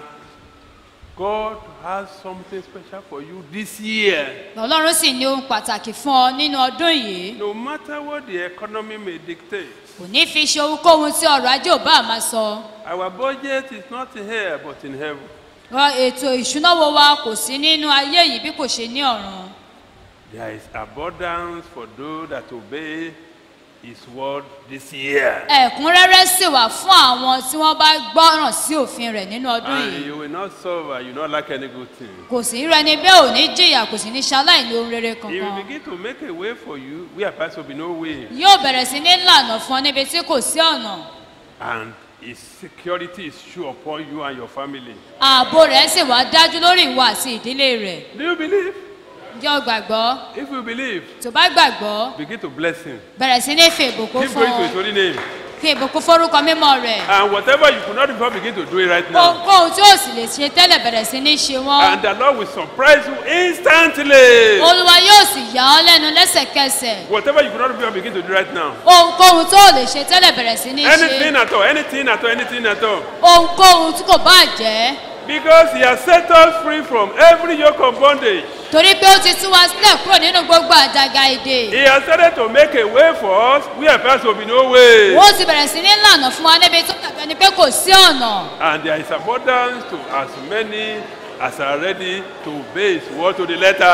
God has something special for you this year?
ọlọ́run sì ní ohun pàtàkì fún ọ nínú ọdún yìí.
No matter what the economy may dictate,
kò ní fi ṣe ohunkóhun tí ọrọ̀ ajé ò bá máa sọ.
our budget is not here but in heaven.
ètò ìṣúnáwó wa kò sí nínú ayé yìí bí kò ṣe ní ọ̀run.
There is abundance for those that obey his word this year.
ẹ̀kúnrẹ́rẹ́ sì wà fún àwọn tí wọ́n bá gbọ́ràn sí òfin rẹ̀ nínú ọdún
And
yìí.
you will not suffer, you will not lack any good thing.
kò sí irú ẹni bẹ́ẹ̀ ò ní jìyà kò sì ní ṣaláìní ohun rere
He will
kankan.
begin to make a way for you where perhaps will be no way.
yóò bẹ̀rẹ̀ sí ní lànà fún ọ níbi tí kò sí ọ̀nà.
And his security is sure upon you and your family.
ààbò rẹ̀ sì wá dájú lórí ìwọ àti ìdílé rẹ̀.
Do you believe?
ǹjẹ́ o gbàgbọ́?
If you believe,
tó bá gbàgbọ́
begin to bless him.
bẹ̀rẹ̀ sí ní fi ìbùkún
Give
fún
glory to his
ọ.
holy name.
fi ìbùkún forúkọ mímọ́ rẹ̀.
And whatever you could not do before, begin to do it right now.
ohunkóhun tí ó sì lè ṣe tẹ́lẹ̀ bẹ̀rẹ̀ sí ní ṣe wọ́n.
And the Lord will surprise you instantly.
olúwa yóò sì yà ọ́ lẹ́nu lẹ́sẹ̀kẹsẹ̀.
Whatever you could not do before, begin to do right now.
ohunkóhun tó lè ṣe tẹ́lẹ̀ bẹ̀rẹ̀ sí ní ṣe.
Anything at all, anything at all, anything at all.
ohunkóhun tí kò bá jẹ́.
Because he has set us free from every yoke of bondage.
torí pé ó ti tú wa sílẹ̀ kúrò nínú gbogbo àjàgà èdè.
He has started to make a way for us where perhaps will be no way.
ó ti bẹ̀rẹ̀ sí ní lànà fún wa níbi tó dàbí ẹni pé kò sí ọ̀nà.
And there is abundance to as many as are ready to obey his word to the letter.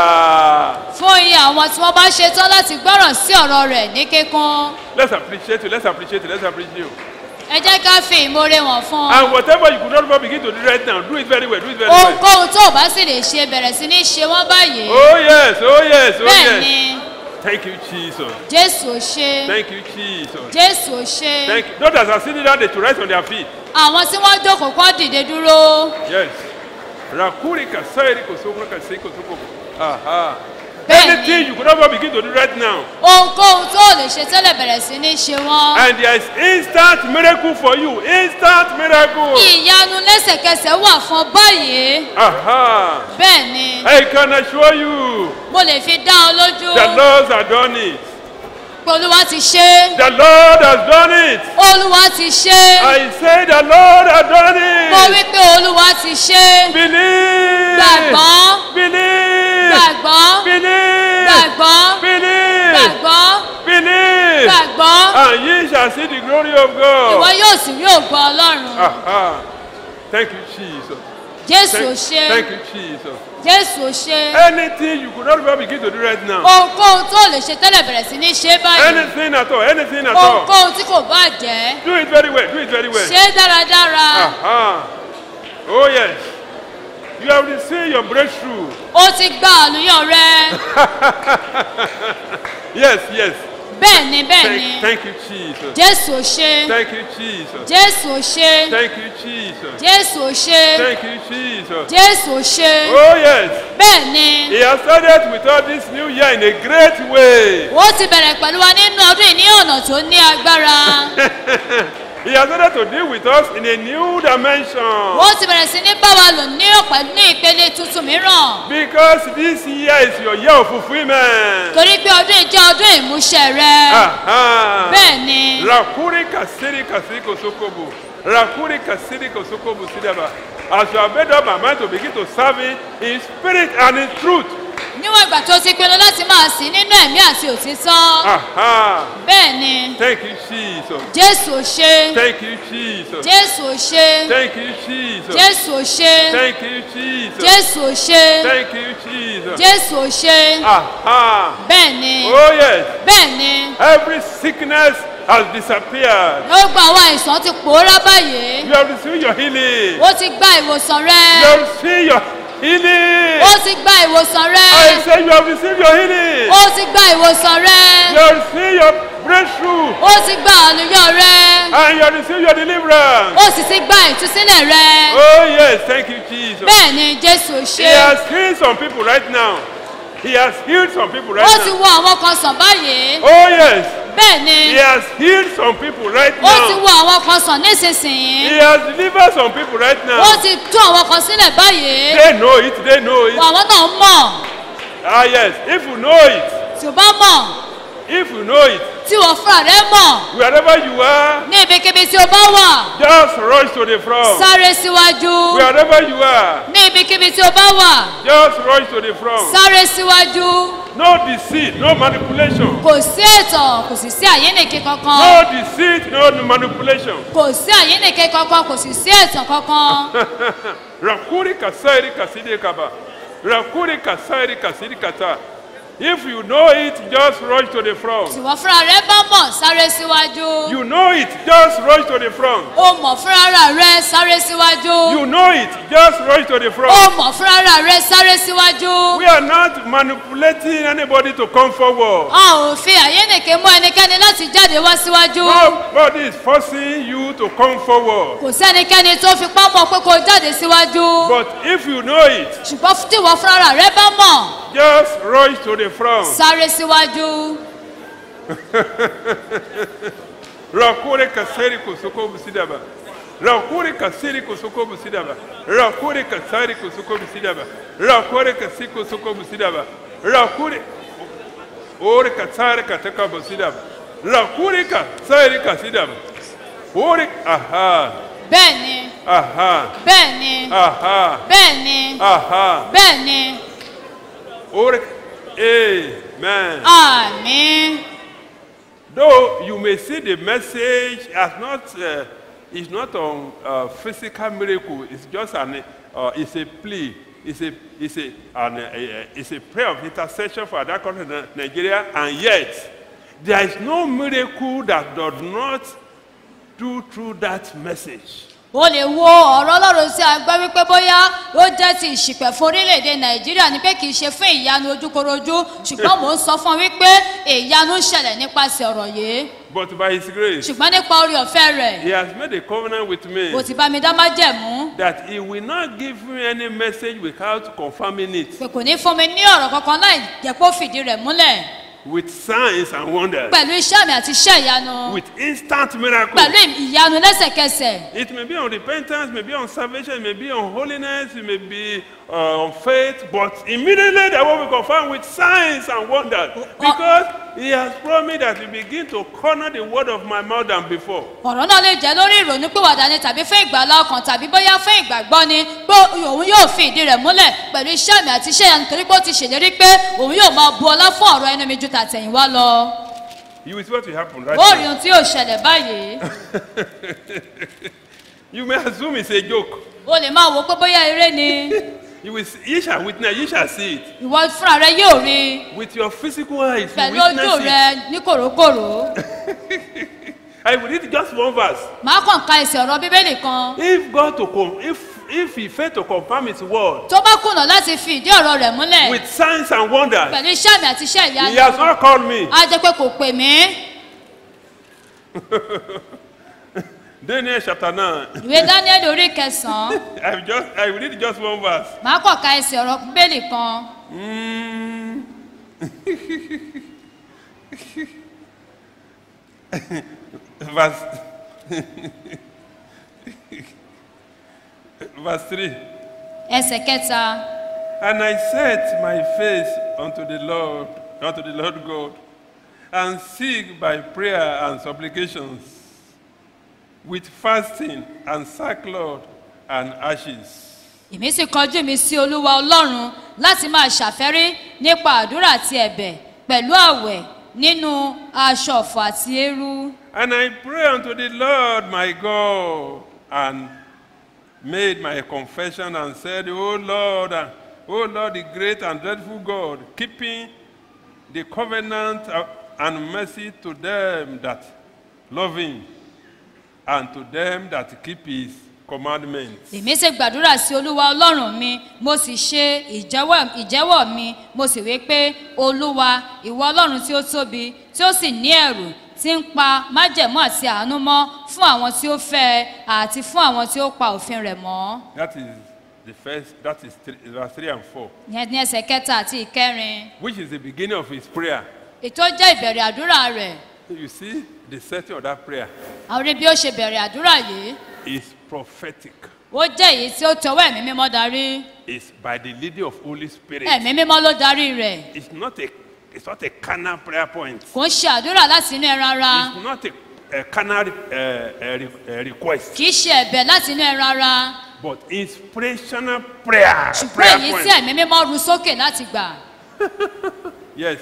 fún iye àwọn tí wọ́n bá ṣetán láti gbọ́ràn sí ọ̀rọ̀ rẹ̀ ní kíkún.
Let's appreciate you, let's appreciate you, let's appreciate you.
ẹ jẹ́ ká fi ìmoore wọn fún un.
And whatever you could not do, begin to do right now. Do it very well, do it very well.
ohunkóhun tó o bá sì lè ṣe bẹ̀rẹ̀ sí ní ṣe wọ́n báyìí.
Oh yes, oh yes, oh
bẹ́ẹ̀
yes.
ni
Thank you, Jesus.
jésù ò ṣe.
Thank you, Jesus.
jésù ò ṣe.
Thank you. Those that are sitting down, they to rise on their feet.
àwọn tí wọ́n jókòó kọ́ dìde dúró.
Yes. Rakuri kasairi kosoko kasei kosoko. Aha.
Bẹ́ẹ̀ ni.
Anything you could not begin to do right now.
ohunkóhun tó o lè ṣe tẹ́lẹ̀ bẹ̀rẹ̀ sí ní ṣe wọ́n.
And there is instant miracle for you. Instant miracle.
ìyanu lẹ́sẹ̀kẹsẹ̀ wà fún ọ báyìí.
Aha.
bẹ́ẹ̀ ni
I can assure you,
mo lè fi dá ọ lójú.
the Lord has done it.
pé olúwa ti ṣe.
The Lord has done it.
olúwa ti ṣe.
I say the Lord has done
mo
it.
wí pé olúwa ti ṣe.
Believe.
gbàgbọ́.
Believe.
gbàgbọ́.
Believe.
gbàgbọ́.
Believe.
gbàgbọ́.
Believe.
gbàgbọ́.
And ye shall see the glory of
ìwọ
God.
yóò sì rí ògo ọlọ́run.
Aha. Thank you, Jesus.
jésù ò ṣe.
Thank you, Jesus.
jésù ò ṣe.
Anything you could not even begin to do right now.
ohunkóhun tó lè ṣe tẹ́lẹ̀ bẹ̀rẹ̀ sí ní ṣe báyìí.
Anything at all, anything at all.
ohunkóhun tí kò bá jẹ́.
Do it very well, do it very well.
ṣe é dáradára.
Aha. Oh yes. You have received your breakthrough.
ó ti gba àlùyọ rẹ.
Yes, yes.
bẹ́ẹ̀ ni bẹ́ẹ̀ ni.
Thank you, Jesus.
jésù ò ṣe.
Thank you, Jesus.
jésù ò ṣe.
Thank you, Jesus.
jésù ò ṣe.
Thank you, Jesus.
jésù ò ṣe.
Oh yes.
bẹ́ẹ̀ ni.
He has started with all this new year in a great way.
ó ti bẹ̀rẹ̀ pẹ̀lú wa nínú ọdún yìí ní ọ̀nà tó ní agbára.
He has started to deal with us in a new dimension.
ó ti bẹ̀rẹ̀ sí ní bá wa lò ní ọ̀pẹ ní ìpele tuntun mìíràn.
Because this year is your year of fulfillment.
torí pé ọdún yìí jẹ́ ọdún ìmúṣẹ rẹ.
Aha.
bẹ́ẹ̀ ni.
Rakuri kasiri kasiri kosokobo. Rakuri kasiri kosokobo sidaba. As you have made up my mind to begin to serve Him in spirit and in truth.
níwọ̀n ìgbà tó ti pinnu láti máa sìn nínú ẹ̀mí àti òtítọ́.
Aha.
bẹ́ẹ̀ ni.
Thank you, Jesus.
jésù ò ṣe.
Thank you, Jesus.
jésù ò ṣe.
Thank you, Jesus.
jésù ò ṣe.
Thank you, Jesus.
jésù ò ṣe.
Thank you, Jesus.
jésù ò ṣe.
Aha.
bẹ́ẹ̀ ni.
Oh yes.
bẹ́ẹ̀ ni.
Every sickness has disappeared.
ó gba àwọn àìsàn ti pòórá báyìí.
You have received your healing.
ó ti gba ìwòsàn
You
rẹ.
have received your healing.
ó ti gba ìwòsàn
I
rẹ.
say you have received your healing.
ó ti gba ìwòsàn
You
rẹ.
have received your breakthrough.
ó ti gba àlùyọ rẹ.
And you have received your deliverance.
ó sì ti gba ìtúsílẹ̀ rẹ.
Oh yes, thank you, Jesus.
bẹ́ẹ̀ ni jésù
He
ṣe.
has healed some people right now. He has healed some people right
ó ti
now.
wo àwọn kan sàn báyìí.
Oh yes.
bẹ́ẹ̀ ni
He has healed some people right
ó ti
now.
wo àwọn kan sàn nísinsìnyí
He has delivered some people right
ó
now.
ti tú àwọn kan sílẹ̀ báyìí
They know it. They know it.
àwọn náà mọ̀
Ah, yes. If you know it,
tí o bá mọ̀
if you know it,
tí wọ́n fúnra rẹ̀ mọ̀
wherever you are,
ní ibikíbi tí o bá wà
just rush to the front.
sáré síwájú
Wherever you are,
ní ibikíbi tí o bá wà
just rush to the front.
sáré síwájú
No deceit, no manipulation.
kò sí ẹ̀tàn kò sì sí àyínnìke kankan
No deceit, no manipulation.
kò sí àyínnìke kankan kò sì sí ẹ̀tàn kankan
Rakuri kasairi kasidi kaba. Rakuri kasairi kasidi kata. If you know it, just rush to the front.
tí wọ́n fúnra rẹ̀ bá mọ̀ sáré síwájú
You know it, just rush to the front.
ó mọ̀ fúnra rẹ̀ sáré síwájú
You know it, just rush to the
ó
front.
mọ̀ fúnra rẹ̀ sáré síwájú
We are not manipulating anybody to come forward.
a ò fi àyínnìke mú ẹnikẹ́ni láti jáde wá síwájú
Nobody is forcing you to come forward.
kò sí ẹnikẹ́ni tó fipá mọ̀ pé kó jáde síwájú
But if you know it,
ṣùgbọ́n tí wọ́n fúnra rẹ̀ bá mọ̀
just rush to the front.
sáré síwájú
Rakuri kasiri kusuko busidaba. Rakuri kasiri kusuko busidaba. Rakuri kasiri kusuko busidaba. Rakuri kasiri kusuko busidaba. Rakuri ori kasari kataka busidaba. Rakuri kasiri kasidaba. Ori aha
bẹ́ẹ̀ ni
aha
bẹ́ẹ̀ ni
aha
bẹ́ẹ̀ ni
aha.
bẹ́ẹ̀ ni
Ori amen.
àmín.
Though you may see the message as not, it's not on physical miracle. It's just it's a plea. It's a prayer of intercession for that country, Nigeria, and yet there is no miracle that does not do through that message.
o lè wo ọ̀rọ̀ ọlọ́run tí a gbọ́ wípé bóyá ó jẹ́ ti ìṣìpẹ̀ fún orílẹ̀-èdè nàìjíríà ni pé kì í ṣe fún ìyanu ojúkorojú ṣùgbọ́n mò ń sọ fún ọ wípé ìyanu ń ṣẹlẹ̀ nípasẹ̀ ọ̀rọ̀ yìí
But by His grace,
ṣùgbọ́n nípa orí ọ̀fẹ́ rẹ̀
He has made a covenant with me
kò ti bá mi dá májẹ̀mú
that He will not give me any message without confirming it
pé kò ní fún mi ní ọ̀rọ̀ kankan láì jẹ́ kó fìdí rẹ̀ múlẹ̀
with signs and wonders,
pẹ̀lú iṣẹ́ àmì àti iṣẹ́ ìyanu
with instant miracles.
pẹ̀lú ìyanu lẹ́sẹ̀kẹsẹ̀
It may be on repentance, may be on salvation, may be on holiness, it may be on faith, but immediately they will be confirmed with signs and wonders because He has promised that He begin to corner the word of my mouth than before.
ọ̀rọ̀ náà lè jẹ́ lórí ìrònú pìwàdà ni tàbí fún ìgbàlá ọkàn tàbí bóyá fún ìgbàgbọ́ ni pé òun yóò fi ìdí rẹ̀ múlẹ̀ pẹ̀lú iṣẹ́ àmì àti iṣẹ́ ìyanu torí pé ó ti ṣèlérí pé òun yóò máa bu ọlá fún ọ̀rọ̀ ẹnu mi ju tàtẹ̀yìnwá lọ.
You will see what will happen right
ó rí
now.
ohun tí yóò ṣẹlẹ̀ báyìí
You may assume it's a joke.
o lè máa wò ó pé bóyá eré ni
You shall witness, you shall see it.
ìwọ fúnra rẹ yóò rí
With your physical eyes, you
pẹ̀lú ojú
witness
rẹ
it.
ní kòrókòró
I will read just one verse.
máa kàn ka ẹsẹ̀ ọ̀rọ̀ bíbélì kan
If God to come, if He failed to confirm His word
tó bá kùnà láti fi ìdí ọ̀rọ̀ rẹ̀ múlẹ̀
with signs and wonders,
pẹ̀lú iṣẹ́ àmì àti iṣẹ́
He has
ìyanu
not called me.
á jẹ́ pé kò pè mí.
Daniel chapter 9.
ìwé Dáníẹ́lì orí kẹsàn-án
I will read just one verse.
máa kàn ka ẹsẹ̀ ọ̀rọ̀ bíbélì kan
Verse, verse 3.
ẹsẹ̀ kẹta
And I set my face unto the Lord God, and seek by prayer and supplications, with fasting and sackcloth and ashes.
èmi sì kọjú mi sí olúwa ọlọ́run láti máa ṣàfẹ́rí nípa àdúrà àti ẹ̀bẹ̀ pẹ̀lú àwẹ̀ nínú aṣọ ọ̀fọ̀ àti eérú.
And I pray unto the Lord my God, and made my confession and said, O Lord, the great and dreadful God, keeping the covenant and mercy to them that love Him, and to them that keep His commandments.
èmi sì gbàdúrà sí olúwa ọlọ́run mi mo sì ṣe ìjẹ́wọ́ mi mo sì wí pé olúwa ìwọ ọlọ́run tí ó tóbi tí ó sì ní ẹ̀rù tí ń pa májẹ̀mú àti àánú mọ́ fún àwọn tí ó fẹ́ ẹ àti fún àwọn tí ó pa òfin rẹ̀ mọ́.
That is the first, that is verse 3 and 4,
ìyẹn ní ẹsẹ̀ kẹta àti ìkẹrin
which is the beginning of his prayer.
ètò jẹ́ ìbẹ̀rẹ̀ àdúrà rẹ̀.
You see, the setting of that prayer
àwọn orí bí ó ṣe bẹ̀rẹ̀ àdúrà yìí
is prophetic.
ó jẹ́ èyí tí ó tọwọ́ ẹ̀mí mímọ́ darí
It's by the leading of Holy Spirit.
ẹ̀mí mímọ́ ló darí rẹ̀
It's not a carnal prayer point.
kò ń ṣe àdúrà láti inú ẹran ara
It's not a carnal request,
kì í ṣe ẹ̀bẹ̀ láti inú ẹran ara
but inspirational prayer.
ṣùgbọ́n
Prayer
èyí tí
point.
ẹ̀mí mímọ́ ru sókè láti gbà
Yes.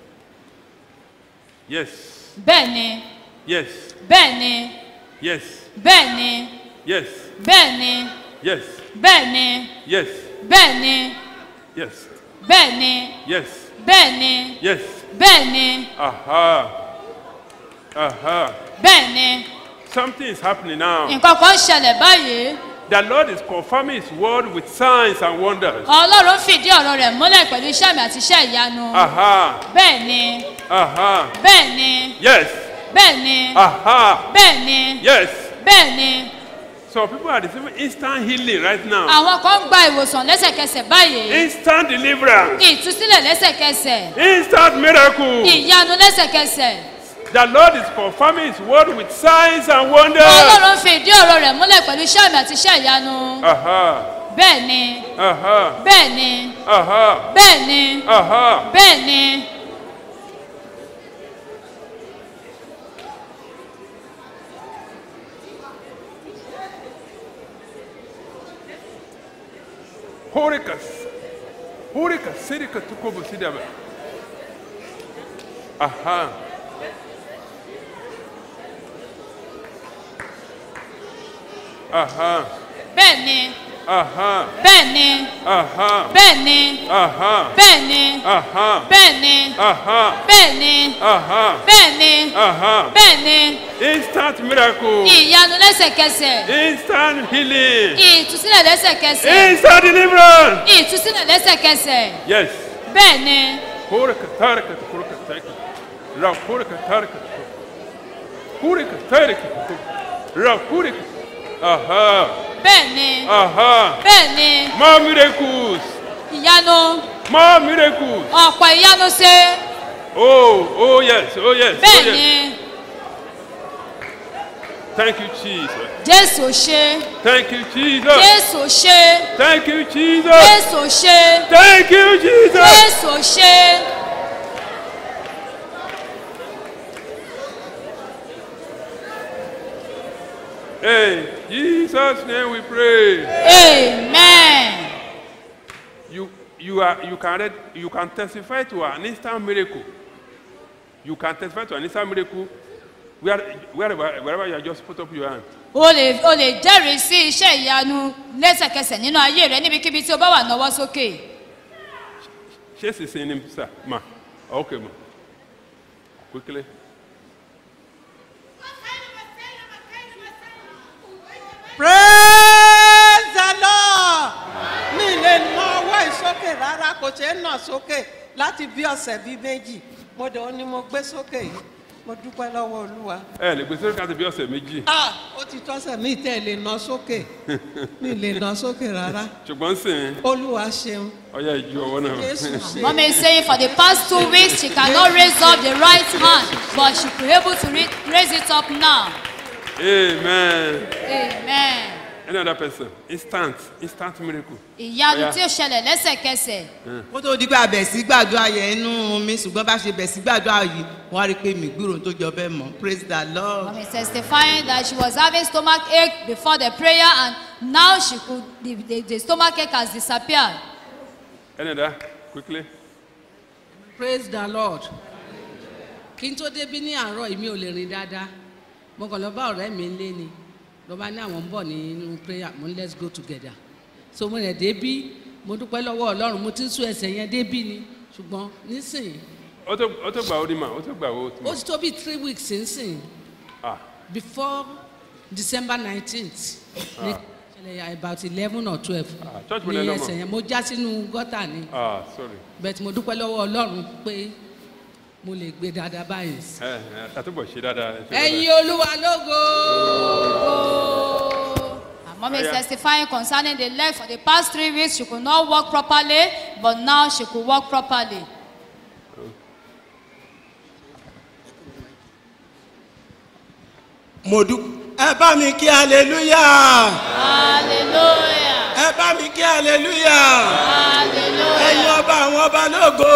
Yes.
bẹ́ẹ̀ ni
Yes.
bẹ́ẹ̀ ni
Yes.
bẹ́ẹ̀ ni
Yes.
bẹ́ẹ̀ ni
Yes.
bẹ́ẹ̀ ni
Yes.
bẹ́ẹ̀ ni
Yes.
bẹ́ẹ̀ ni
Yes.
bẹ́ẹ̀ ni
Yes.
bẹ́ẹ̀ ni
Aha. Aha.
bẹ́ẹ̀ ni
Something is happening now.
nǹkan kan ń ṣẹlẹ̀ báyìí
The Lord is confirming His word with signs and wonders.
ọlọ́run fìdí ọ̀rọ̀ rẹ̀ múlẹ̀ pẹ̀lú iṣẹ́ mi àti iṣẹ́ ìyanu
Aha.
bẹ́ẹ̀ ni
Aha.
bẹ́ẹ̀ ni
Yes.
bẹ́ẹ̀ ni
Aha.
bẹ́ẹ̀ ni
Yes.
bẹ́ẹ̀ ni
So people are receiving instant healing right now.
àwọn kan ń gba ìwòsàn lẹ́sẹ̀kẹsẹ̀ báyìí
Instant deliverance.
ìtúsílẹ̀ lẹ́sẹ̀kẹsẹ̀
Instant miracle.
ìyanu lẹ́sẹ̀kẹsẹ̀
The Lord is confirming His word with signs and wonders.
ọlọ́run fìdí ọ̀rọ̀ rẹ̀ múlẹ̀ pẹ̀lú iṣẹ́ mi àti iṣẹ́ ìyanu
Aha.
bẹ́ẹ̀ ni
Aha.
bẹ́ẹ̀ ni
Aha.
bẹ́ẹ̀ ni
Aha.
bẹ́ẹ̀ ni
Horikas. Horikas. Sirika tukobo sidaba. Aha. Aha.
bẹ́ẹ̀ ni
Aha.
bẹ́ẹ̀ ni
Aha.
bẹ́ẹ̀ ni
Aha.
bẹ́ẹ̀ ni
Aha.
bẹ́ẹ̀ ni
Aha.
bẹ́ẹ̀ ni
Aha.
bẹ́ẹ̀ ni
Aha.
bẹ́ẹ̀ ni
Instant miracle.
ìyanu lẹ́sẹ̀kẹsẹ̀
Instant healing.
ìtúsílẹ̀ lẹ́sẹ̀kẹsẹ̀
Instant deliverance.
ìtúsílẹ̀ lẹ́sẹ̀kẹsẹ̀
Yes.
bẹ́ẹ̀ ni
Horika tarika tukurika taika. Ra horika tarika. Horika tarika. Ra horika. Aha.
bẹ́ẹ̀ ni
Aha.
bẹ́ẹ̀ ni
More miracles.
ìyanu
More miracles.
ọ̀pọ̀ ìyanu ṣe
Oh yes. Oh yes.
bẹ́ẹ̀
Oh yes.
ni
Thank you, Jesus.
jésù ṣe
Thank you, Jesus.
jésù ṣe
Thank you, Jesus.
jésù ṣe
Thank you, Jesus.
jésù ṣe.
In Jesus' name we pray.
Amen.
You can testify to an instant miracle. You can testify to an instant miracle wherever you are, just put up your hand.
O lè jẹ́rìí sí iṣẹ́ ìyanu lẹ́sẹ̀kẹsẹ̀ nínú ayé rẹ níbikíbi tí o bá wà náwó sókè.
Ṣé sísìn ni sir? Ma. Okay, ma. Quickly.
Praise the Lord. Mi lè na ọwọ́ ìsókè rárá kò ṣeé nà sókè láti bí ọ̀sẹ̀ bíi méjì. Mo dẹ̀ ó ní mo gbé sókè yìí. Mo dúpẹ́ lọ́wọ́ Olúwa.
Ẹ lè gbèsè káàtì bí ọ̀sẹ̀ méjì.
Ó ti tọ́sẹ̀ mi tẹ̀ lè nà sókè. Mi lè nà sókè rárá.
Ṣùgbọ́n sìn,
Olúwa ṣeun.
ọyá ìjú ọwọ́ náà.
Jésù ṣe.
Mommy is saying for the past 2 weeks she cannot raise up the right hand but she be able to raise it up now.
Amen.
Amen.
Any other person? Instant miracle.
Ìyanu tí ó ṣẹlẹ̀ lẹ́sẹ̀kẹsẹ̀.
kó tó di pé abẹ̀ sí gbàdúrà yẹn inú mi ṣùgbọ́n bá ṣe bẹ̀ sí gbàdúrà yìí wọ́n á rí i pé mi gbúròó tó jọ bẹ́ẹ̀ mọ́ praise the lord.
Mommy is testifying that she was having stomach ache before the prayer and now she could the stomach ache has disappeared.
Any other? Quickly.
Praise the Lord. Kí n tó débí ní àárọ̀ yìí mi ò lè rìn dáadáa. Mo kàn lọ bá ọ̀rẹ́ mi lé ni. Lọ bá ní àwọn ń bọ̀ nínú prayer mo ní let's go together. So mo rẹ̀ débí mo dúpẹ́ lọ́wọ́ Ọlọ́run mo ti ń sún ẹsẹ̀ yẹn débí ni ṣùgbọ́n nísìnyí
Ó tó gbà ó ní mà, ó tó gbà ó ti mà.
ó ti tó bí 3 weeks nísìnyí
Ah,
before December 19th ní ṣẹlẹ̀ about 11 or 12
church mo
ní
lẹ lọ mọ̀.
ẹsẹ̀ yẹn mo já sínú gọ́tà ni
sorry.
bẹ́ẹ̀ mo dúpẹ́ lọ́wọ́ Ọlọ́run pé mo lè gbé dáadáa báyìí.
Àtúbọ̀ ṣe dáadáa.
Ẹ̀yin Olúwa lógo.
Mommy is testifying concerning the leg. For the past 3 weeks, she could not walk properly, but now she could walk properly.
mo dúpẹ́. Ẹ bá mi kí hallelujah.
Hallelujah.
Ẹ bá mi kí hallelujah.
Hallelujah.
Ẹ̀yin ọba àwọn ọba lógo.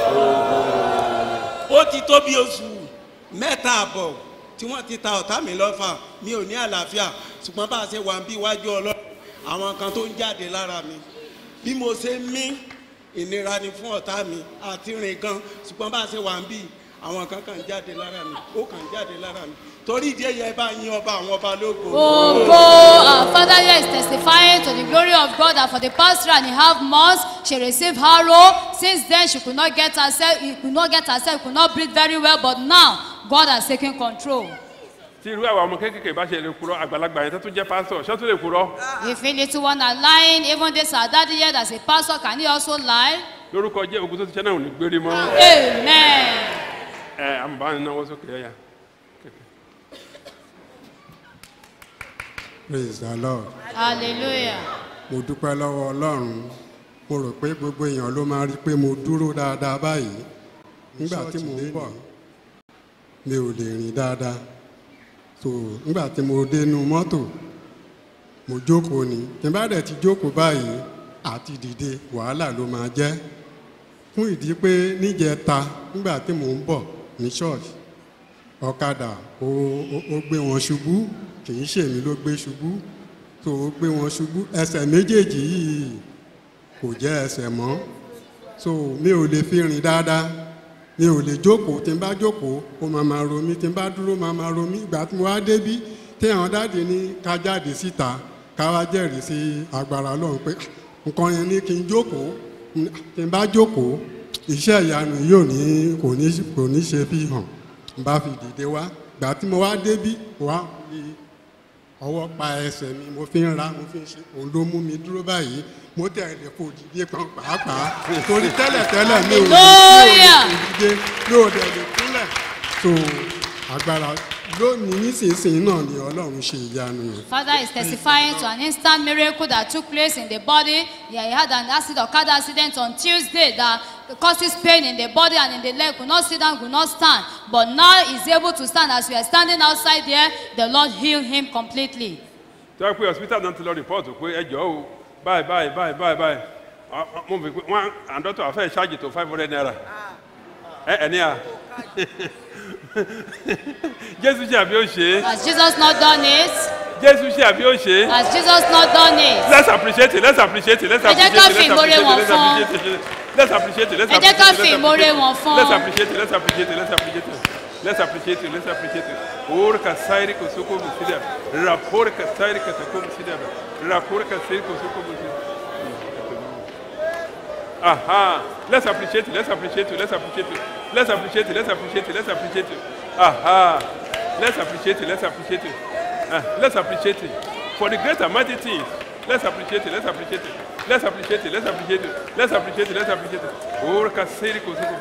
Ó ti tó bí oṣù mẹ́ta àbọ̀ tí wọ́n ti ta ọ̀tá mi lọ́fà. Mi ò ní àlàáfíà. Ṣùgbọ́n bá a ṣe wà ń bí iwájú Ọlọ́run, àwọn kan tó ń jáde lára mi. Bí mo ṣe mí, ìnira ni fún ọ̀tá mi àti rìn gan. Ṣùgbọ́n bá a ṣe wà ń bí, àwọn kan kàn jáde lára mi. Ó kàn jáde lára mi. Torí ìdí ẹ̀yẹ bá yín ọba àwọn ọba lógo.
Our father here is testifying to the glory of God that for the past 3.5 months she received arrow. Since then she could not get herself, could not breathe very well, but now God has taken control.
tí irú àwọn ọmọ kéékèèké bá ṣe lè kúrò àgbàlagbà yẹn tó tún jẹ́ pásítọ̀ ṣé tó lè kúrò.
If a little one are lying, even this our daddy here as a pastor, can he also lie?
lórúkọ jẹ́ ogun tó ti ṣẹ́ náà ò ní gbérí mọ́.
Amen.
àmọ́ ní náwó sókè ẹ̀yà.
Praise the Lord.
Hallelujah.
Mo dúpẹ́ lọ́wọ́ Ọlọ́run. Mo rò pé gbogbo èèyàn ló máa rí pé mo dúró dáadáa báyìí. Nígbà tí mò ń bọ̀, mi ò lè rìn dáadáa. So nígbà tí mo dénú mọ́tò, mo jókòó ni. Tí n bá dẹ̀ ti jókòó báyìí, àti dìde wàhálà ló máa jẹ́. Fún ìdí pé níjẹta nígbà tí mò ń bọ̀ ní ṣọ́ọ̀ṣì, ọ̀kadà ó gbé wọn ṣubú. Kì í ṣèmi ló gbé ṣubú, tó gbé wọn ṣubú. Ẹsẹ̀ méjèèjì yìí kò jẹ́ ẹsẹ̀ mọ́, so mi ò lè fi rìn dáadáa, mi ò lè jókòó. Tí n bá jókòó ó máa ro mí, tí n bá dúró máa ro mí. Ìgbà tí mo wá débí tí àwọn dáàdì ní ká jáde síta ká wá jẹ́rìí sí agbára Ọlọ́run pé nǹkan yẹn ní kí n jókòó. Tí n bá jókòó iṣẹ́ ìyanu yóò kò ní ṣe fi hàn. N bá fi dìde wá. Ìgbà tí mo wá débí wá ọwọ́ pa ẹsẹ̀ mi, mo fi ń ra, mo fi ń ṣe, òun ló mú mi dúró báyìí. Mo tẹ̀lé kò dìde kan pàápàá torí tẹ́lẹ̀tẹ́lẹ̀ mi ò dìde, mi ò dẹ̀ lè kúnlẹ̀. So agbára lónìí nísinsìnyí náà ni Ọlọ́run ṣe ìyanu yẹn.
Father is testifying to an instant miracle that took place in the body. He had an car accident on Tuesday that causes pain in the body and in the leg. Could not sit down, could not stand. But now he's able to stand. As we are standing outside there, the Lord healed him completely.
tí wọ́n pe hospital náà ti lọ rìpọ́ọ̀tù pé ẹjọ́ o báyìí mo fi pé wọ́n àdọ́tọ̀ àfẹ́ ṣáàjì tó 500 naira. ẹni à Jésù ṣe àbí ó ṣe.
Has Jesus not done it?
Jésù ṣe àbí ó ṣe.
Has Jesus not done it?
Let's appreciate it. Let's appreciate it. Let's appreciate it.
Ẹ jẹ́ ká fi ìmoore wọn fún.
Let's appreciate it. Let's
Ẹ jẹ́ ká fi ìmoore wọn fún.
Let's appreciate it. Let's appreciate it. Let's appreciate it. Let's appreciate it. Let's appreciate it. Or kasairi kosoko musida. Rapor kasairi katako musida. Rapor kasairi kosoko musida. Aha. Let's appreciate it. Let's appreciate it. Let's appreciate it. Let's appreciate it. Let's appreciate it. Let's appreciate it. Aha. Let's appreciate it. Let's appreciate it. Let's appreciate it. For the great and mighty things. Let's appreciate it. Let's appreciate it. Let's appreciate it. Let's appreciate it. Let's appreciate it. Let's appreciate it. Or kasairi kosoko.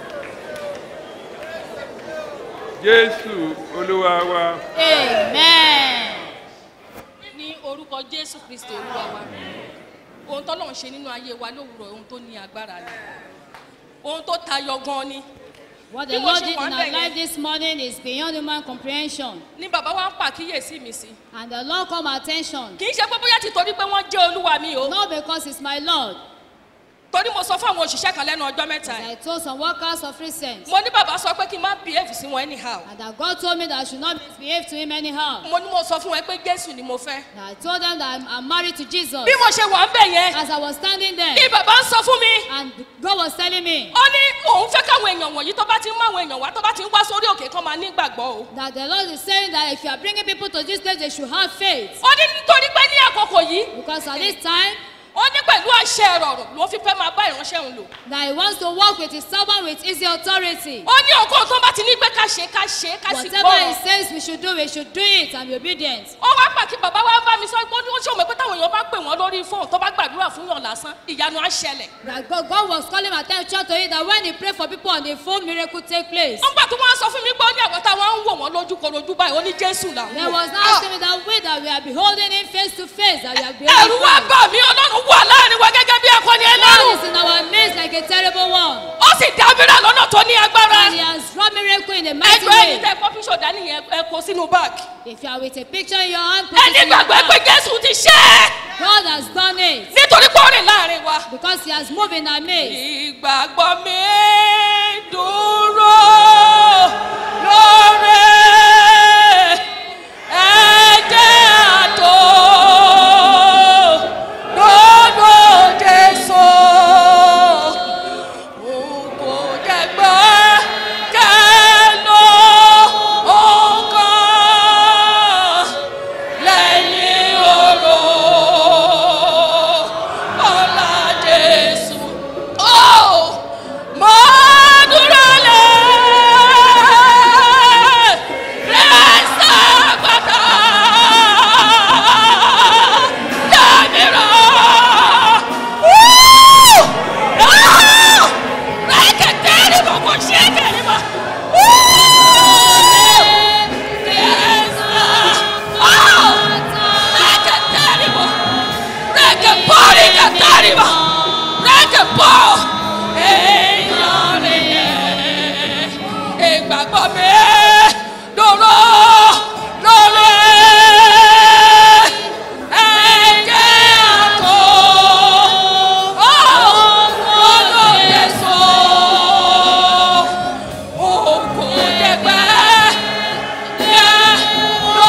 Jésù Olúwa wa.
Amen.
Ní orúkọ Jésù Kristi Olúwa wa. Ohun tó lọ́n ṣe nínú ayé wa lówùrọ̀ ohun tó ní agbára ni. Ohun tó tayọ gan ni.
What the Lord did in our life this morning is beyond human comprehension.
Ní bàbá wa ń pàkíyèsí mi sí.
And the Lord called my attention.
Kì í ṣe pé bóyá ti torí pé wọ́n jẹ́ Olúwa mi o.
Not because it's my Lord.
Torí mo sọ fún àwọn òṣìṣẹ́ kan lẹ́nu ọjọ́ mẹ́ta.
I told some workers of recent.
Mo ní bàbá sọ pé kí n má behave sí wọn anyhow.
And that God told me that I should not misbehave to him anyhow.
Mo ní mo sọ fún wọn pé Jésù ni mo fẹ́.
And I told them that I'm married to Jesus.
Bí mo ṣe wà ń bẹ̀ yẹn.
As I was standing there.
Bí bàbá ń sọ fún mi.
And God was telling me.
Ó ní òun fẹ́ káwọn èèyàn wọ̀nyí tó bá ti ń mú àwọn èèyàn wá tó bá ti ń wá sórí òkè kan máa ní ìgbàgbọ́ o.
That the Lord is saying that if you are bringing people to this place, they should have faith.
Ó ní nítorí pé ní àkókò yìí.
Because at this time.
Ó ní pẹ̀lú àṣẹ ìrọ̀rùn ló fi fẹ́ máa bá ìránṣẹ́ òun lò.
That he wants to work with his servant with easy authority.
Ó ní ọkọ tó bá ti ní pé ká ṣe ká sì gbọ́.
Whatever he says we should do it and be obedient.
Ó wá pàkí bàbá wa bá mi sọ pé ó ṣe òun pé táwọn èèyàn bá pè wọ́n lórí fóònù tó bá gbàdúrà fún yàn lásán ìyanu á ṣẹlẹ̀.
That God was calling my attention to it that when he pray for people on the phone miracle take place.
Ó gbà tó wọ́n sọ fún mi pé ó ní àwọn táwọn ń wò wọ́n lójú korojú báyìí ó ní Jésù làwọn.
There was now saying that way that we are beholding him face to face that we are beholding.
Ẹ̀rù wa bà mí Ọlọ́run wà láàrin wa gẹ́gẹ́ bí akọni ẹlẹ́rù.
God is in our midst like a terrible one.
Ó sì dábìrà lọ́nà tó ní agbára.
And he has wrought miracle in a mighty way.
Ẹgbẹ́ ẹni tẹ kọ́fí ṣọ̀dá nìyẹn ẹ kó sínú báàgì.
If you are with a picture in your hand, put it
ẹni
in your
gbàgbọ́ pé
hand.
jésù ti ṣe é
God has done it
nítorí pé ó rìn láàrin wa.
because He has moved in our midst.
ìgbàgbọ́ mi dúró lórí ẹ̀jẹ̀ àtò gbogbo jésù. Ògo jẹgbẹ́ kẹ́nu ọkàn lẹ́yìn oró ọlá jésù. Mo dúró lé rẹ́sẹ̀ pátá dábìrán. Rẹ́kẹ̀tẹ́rì bọ̀ kò ṣe é kẹ́rì bọ̀. Rẹ́kẹ̀tẹ́rì bọ̀. Rẹ́kẹ̀pọ̀rì kẹtẹ́rì bọ̀. Rẹ́kẹ̀pọ̀. Èèyàn nìyẹn. Ìgbàgbọ́ mi dúró lórí ẹ̀jẹ̀ àtò. Ọ̀dọ̀ Jésù. Ògo jẹgbẹ́ kẹ́nu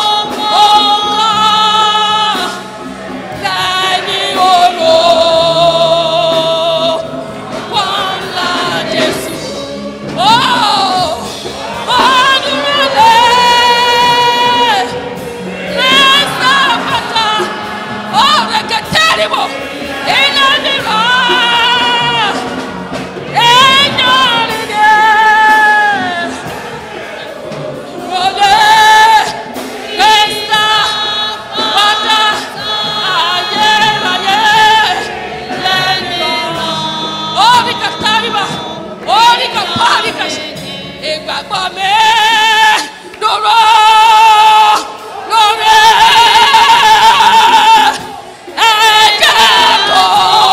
ọkàn lẹ́yìn oró wàhálà jésù. Ọdúnrúnlé rẹ́sà pátá ọ̀rẹ́kẹ̀tẹ́rìbọ̀ iná mìíràn èèyàn nìyẹn. Rọ̀lẹ́ rẹ́sà pátá ayérayé lẹ́yìn orí kàtàríbà orí kàpáríkà ṣe ìgbàgbọ́ mi dúró lórí ẹ̀jẹ̀ tó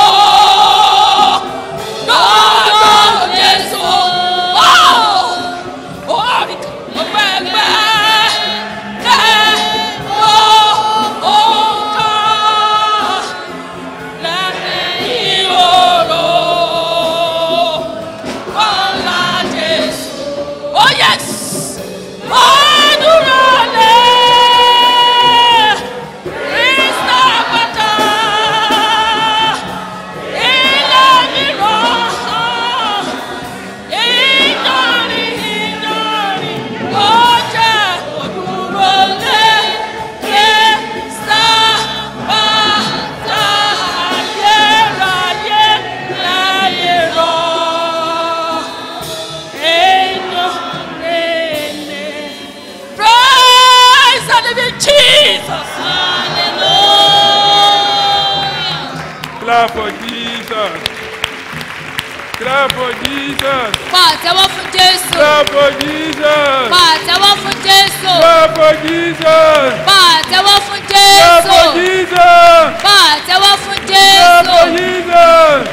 lọ́dọ̀ Jésù. Orí kàpẹ́pẹ́ kẹ́lọ́ ọ̀kan lẹ́yìn oró ọlá jésù. Oh yes! Ọdúnrúnlé Krista pátá ilé mìíràn ìdánrin ó jẹ́ ọdúnrúnlé Krista pátá ayérayé láyé rọ̀. Praise the living Jesus. Hallelujah.
Clap for Jesus. Clap for Jesus.
Pa àtẹ́wọ́ fún Jésù.
Clap for Jesus.
Pa àtẹ́wọ́ fún Jésù.
Clap for Jesus.
Pa àtẹ́wọ́ fún
Clap for
Jésù.
Jesus.
Pa àtẹ́wọ́ fún
Clap for
Jésù.
Jesus.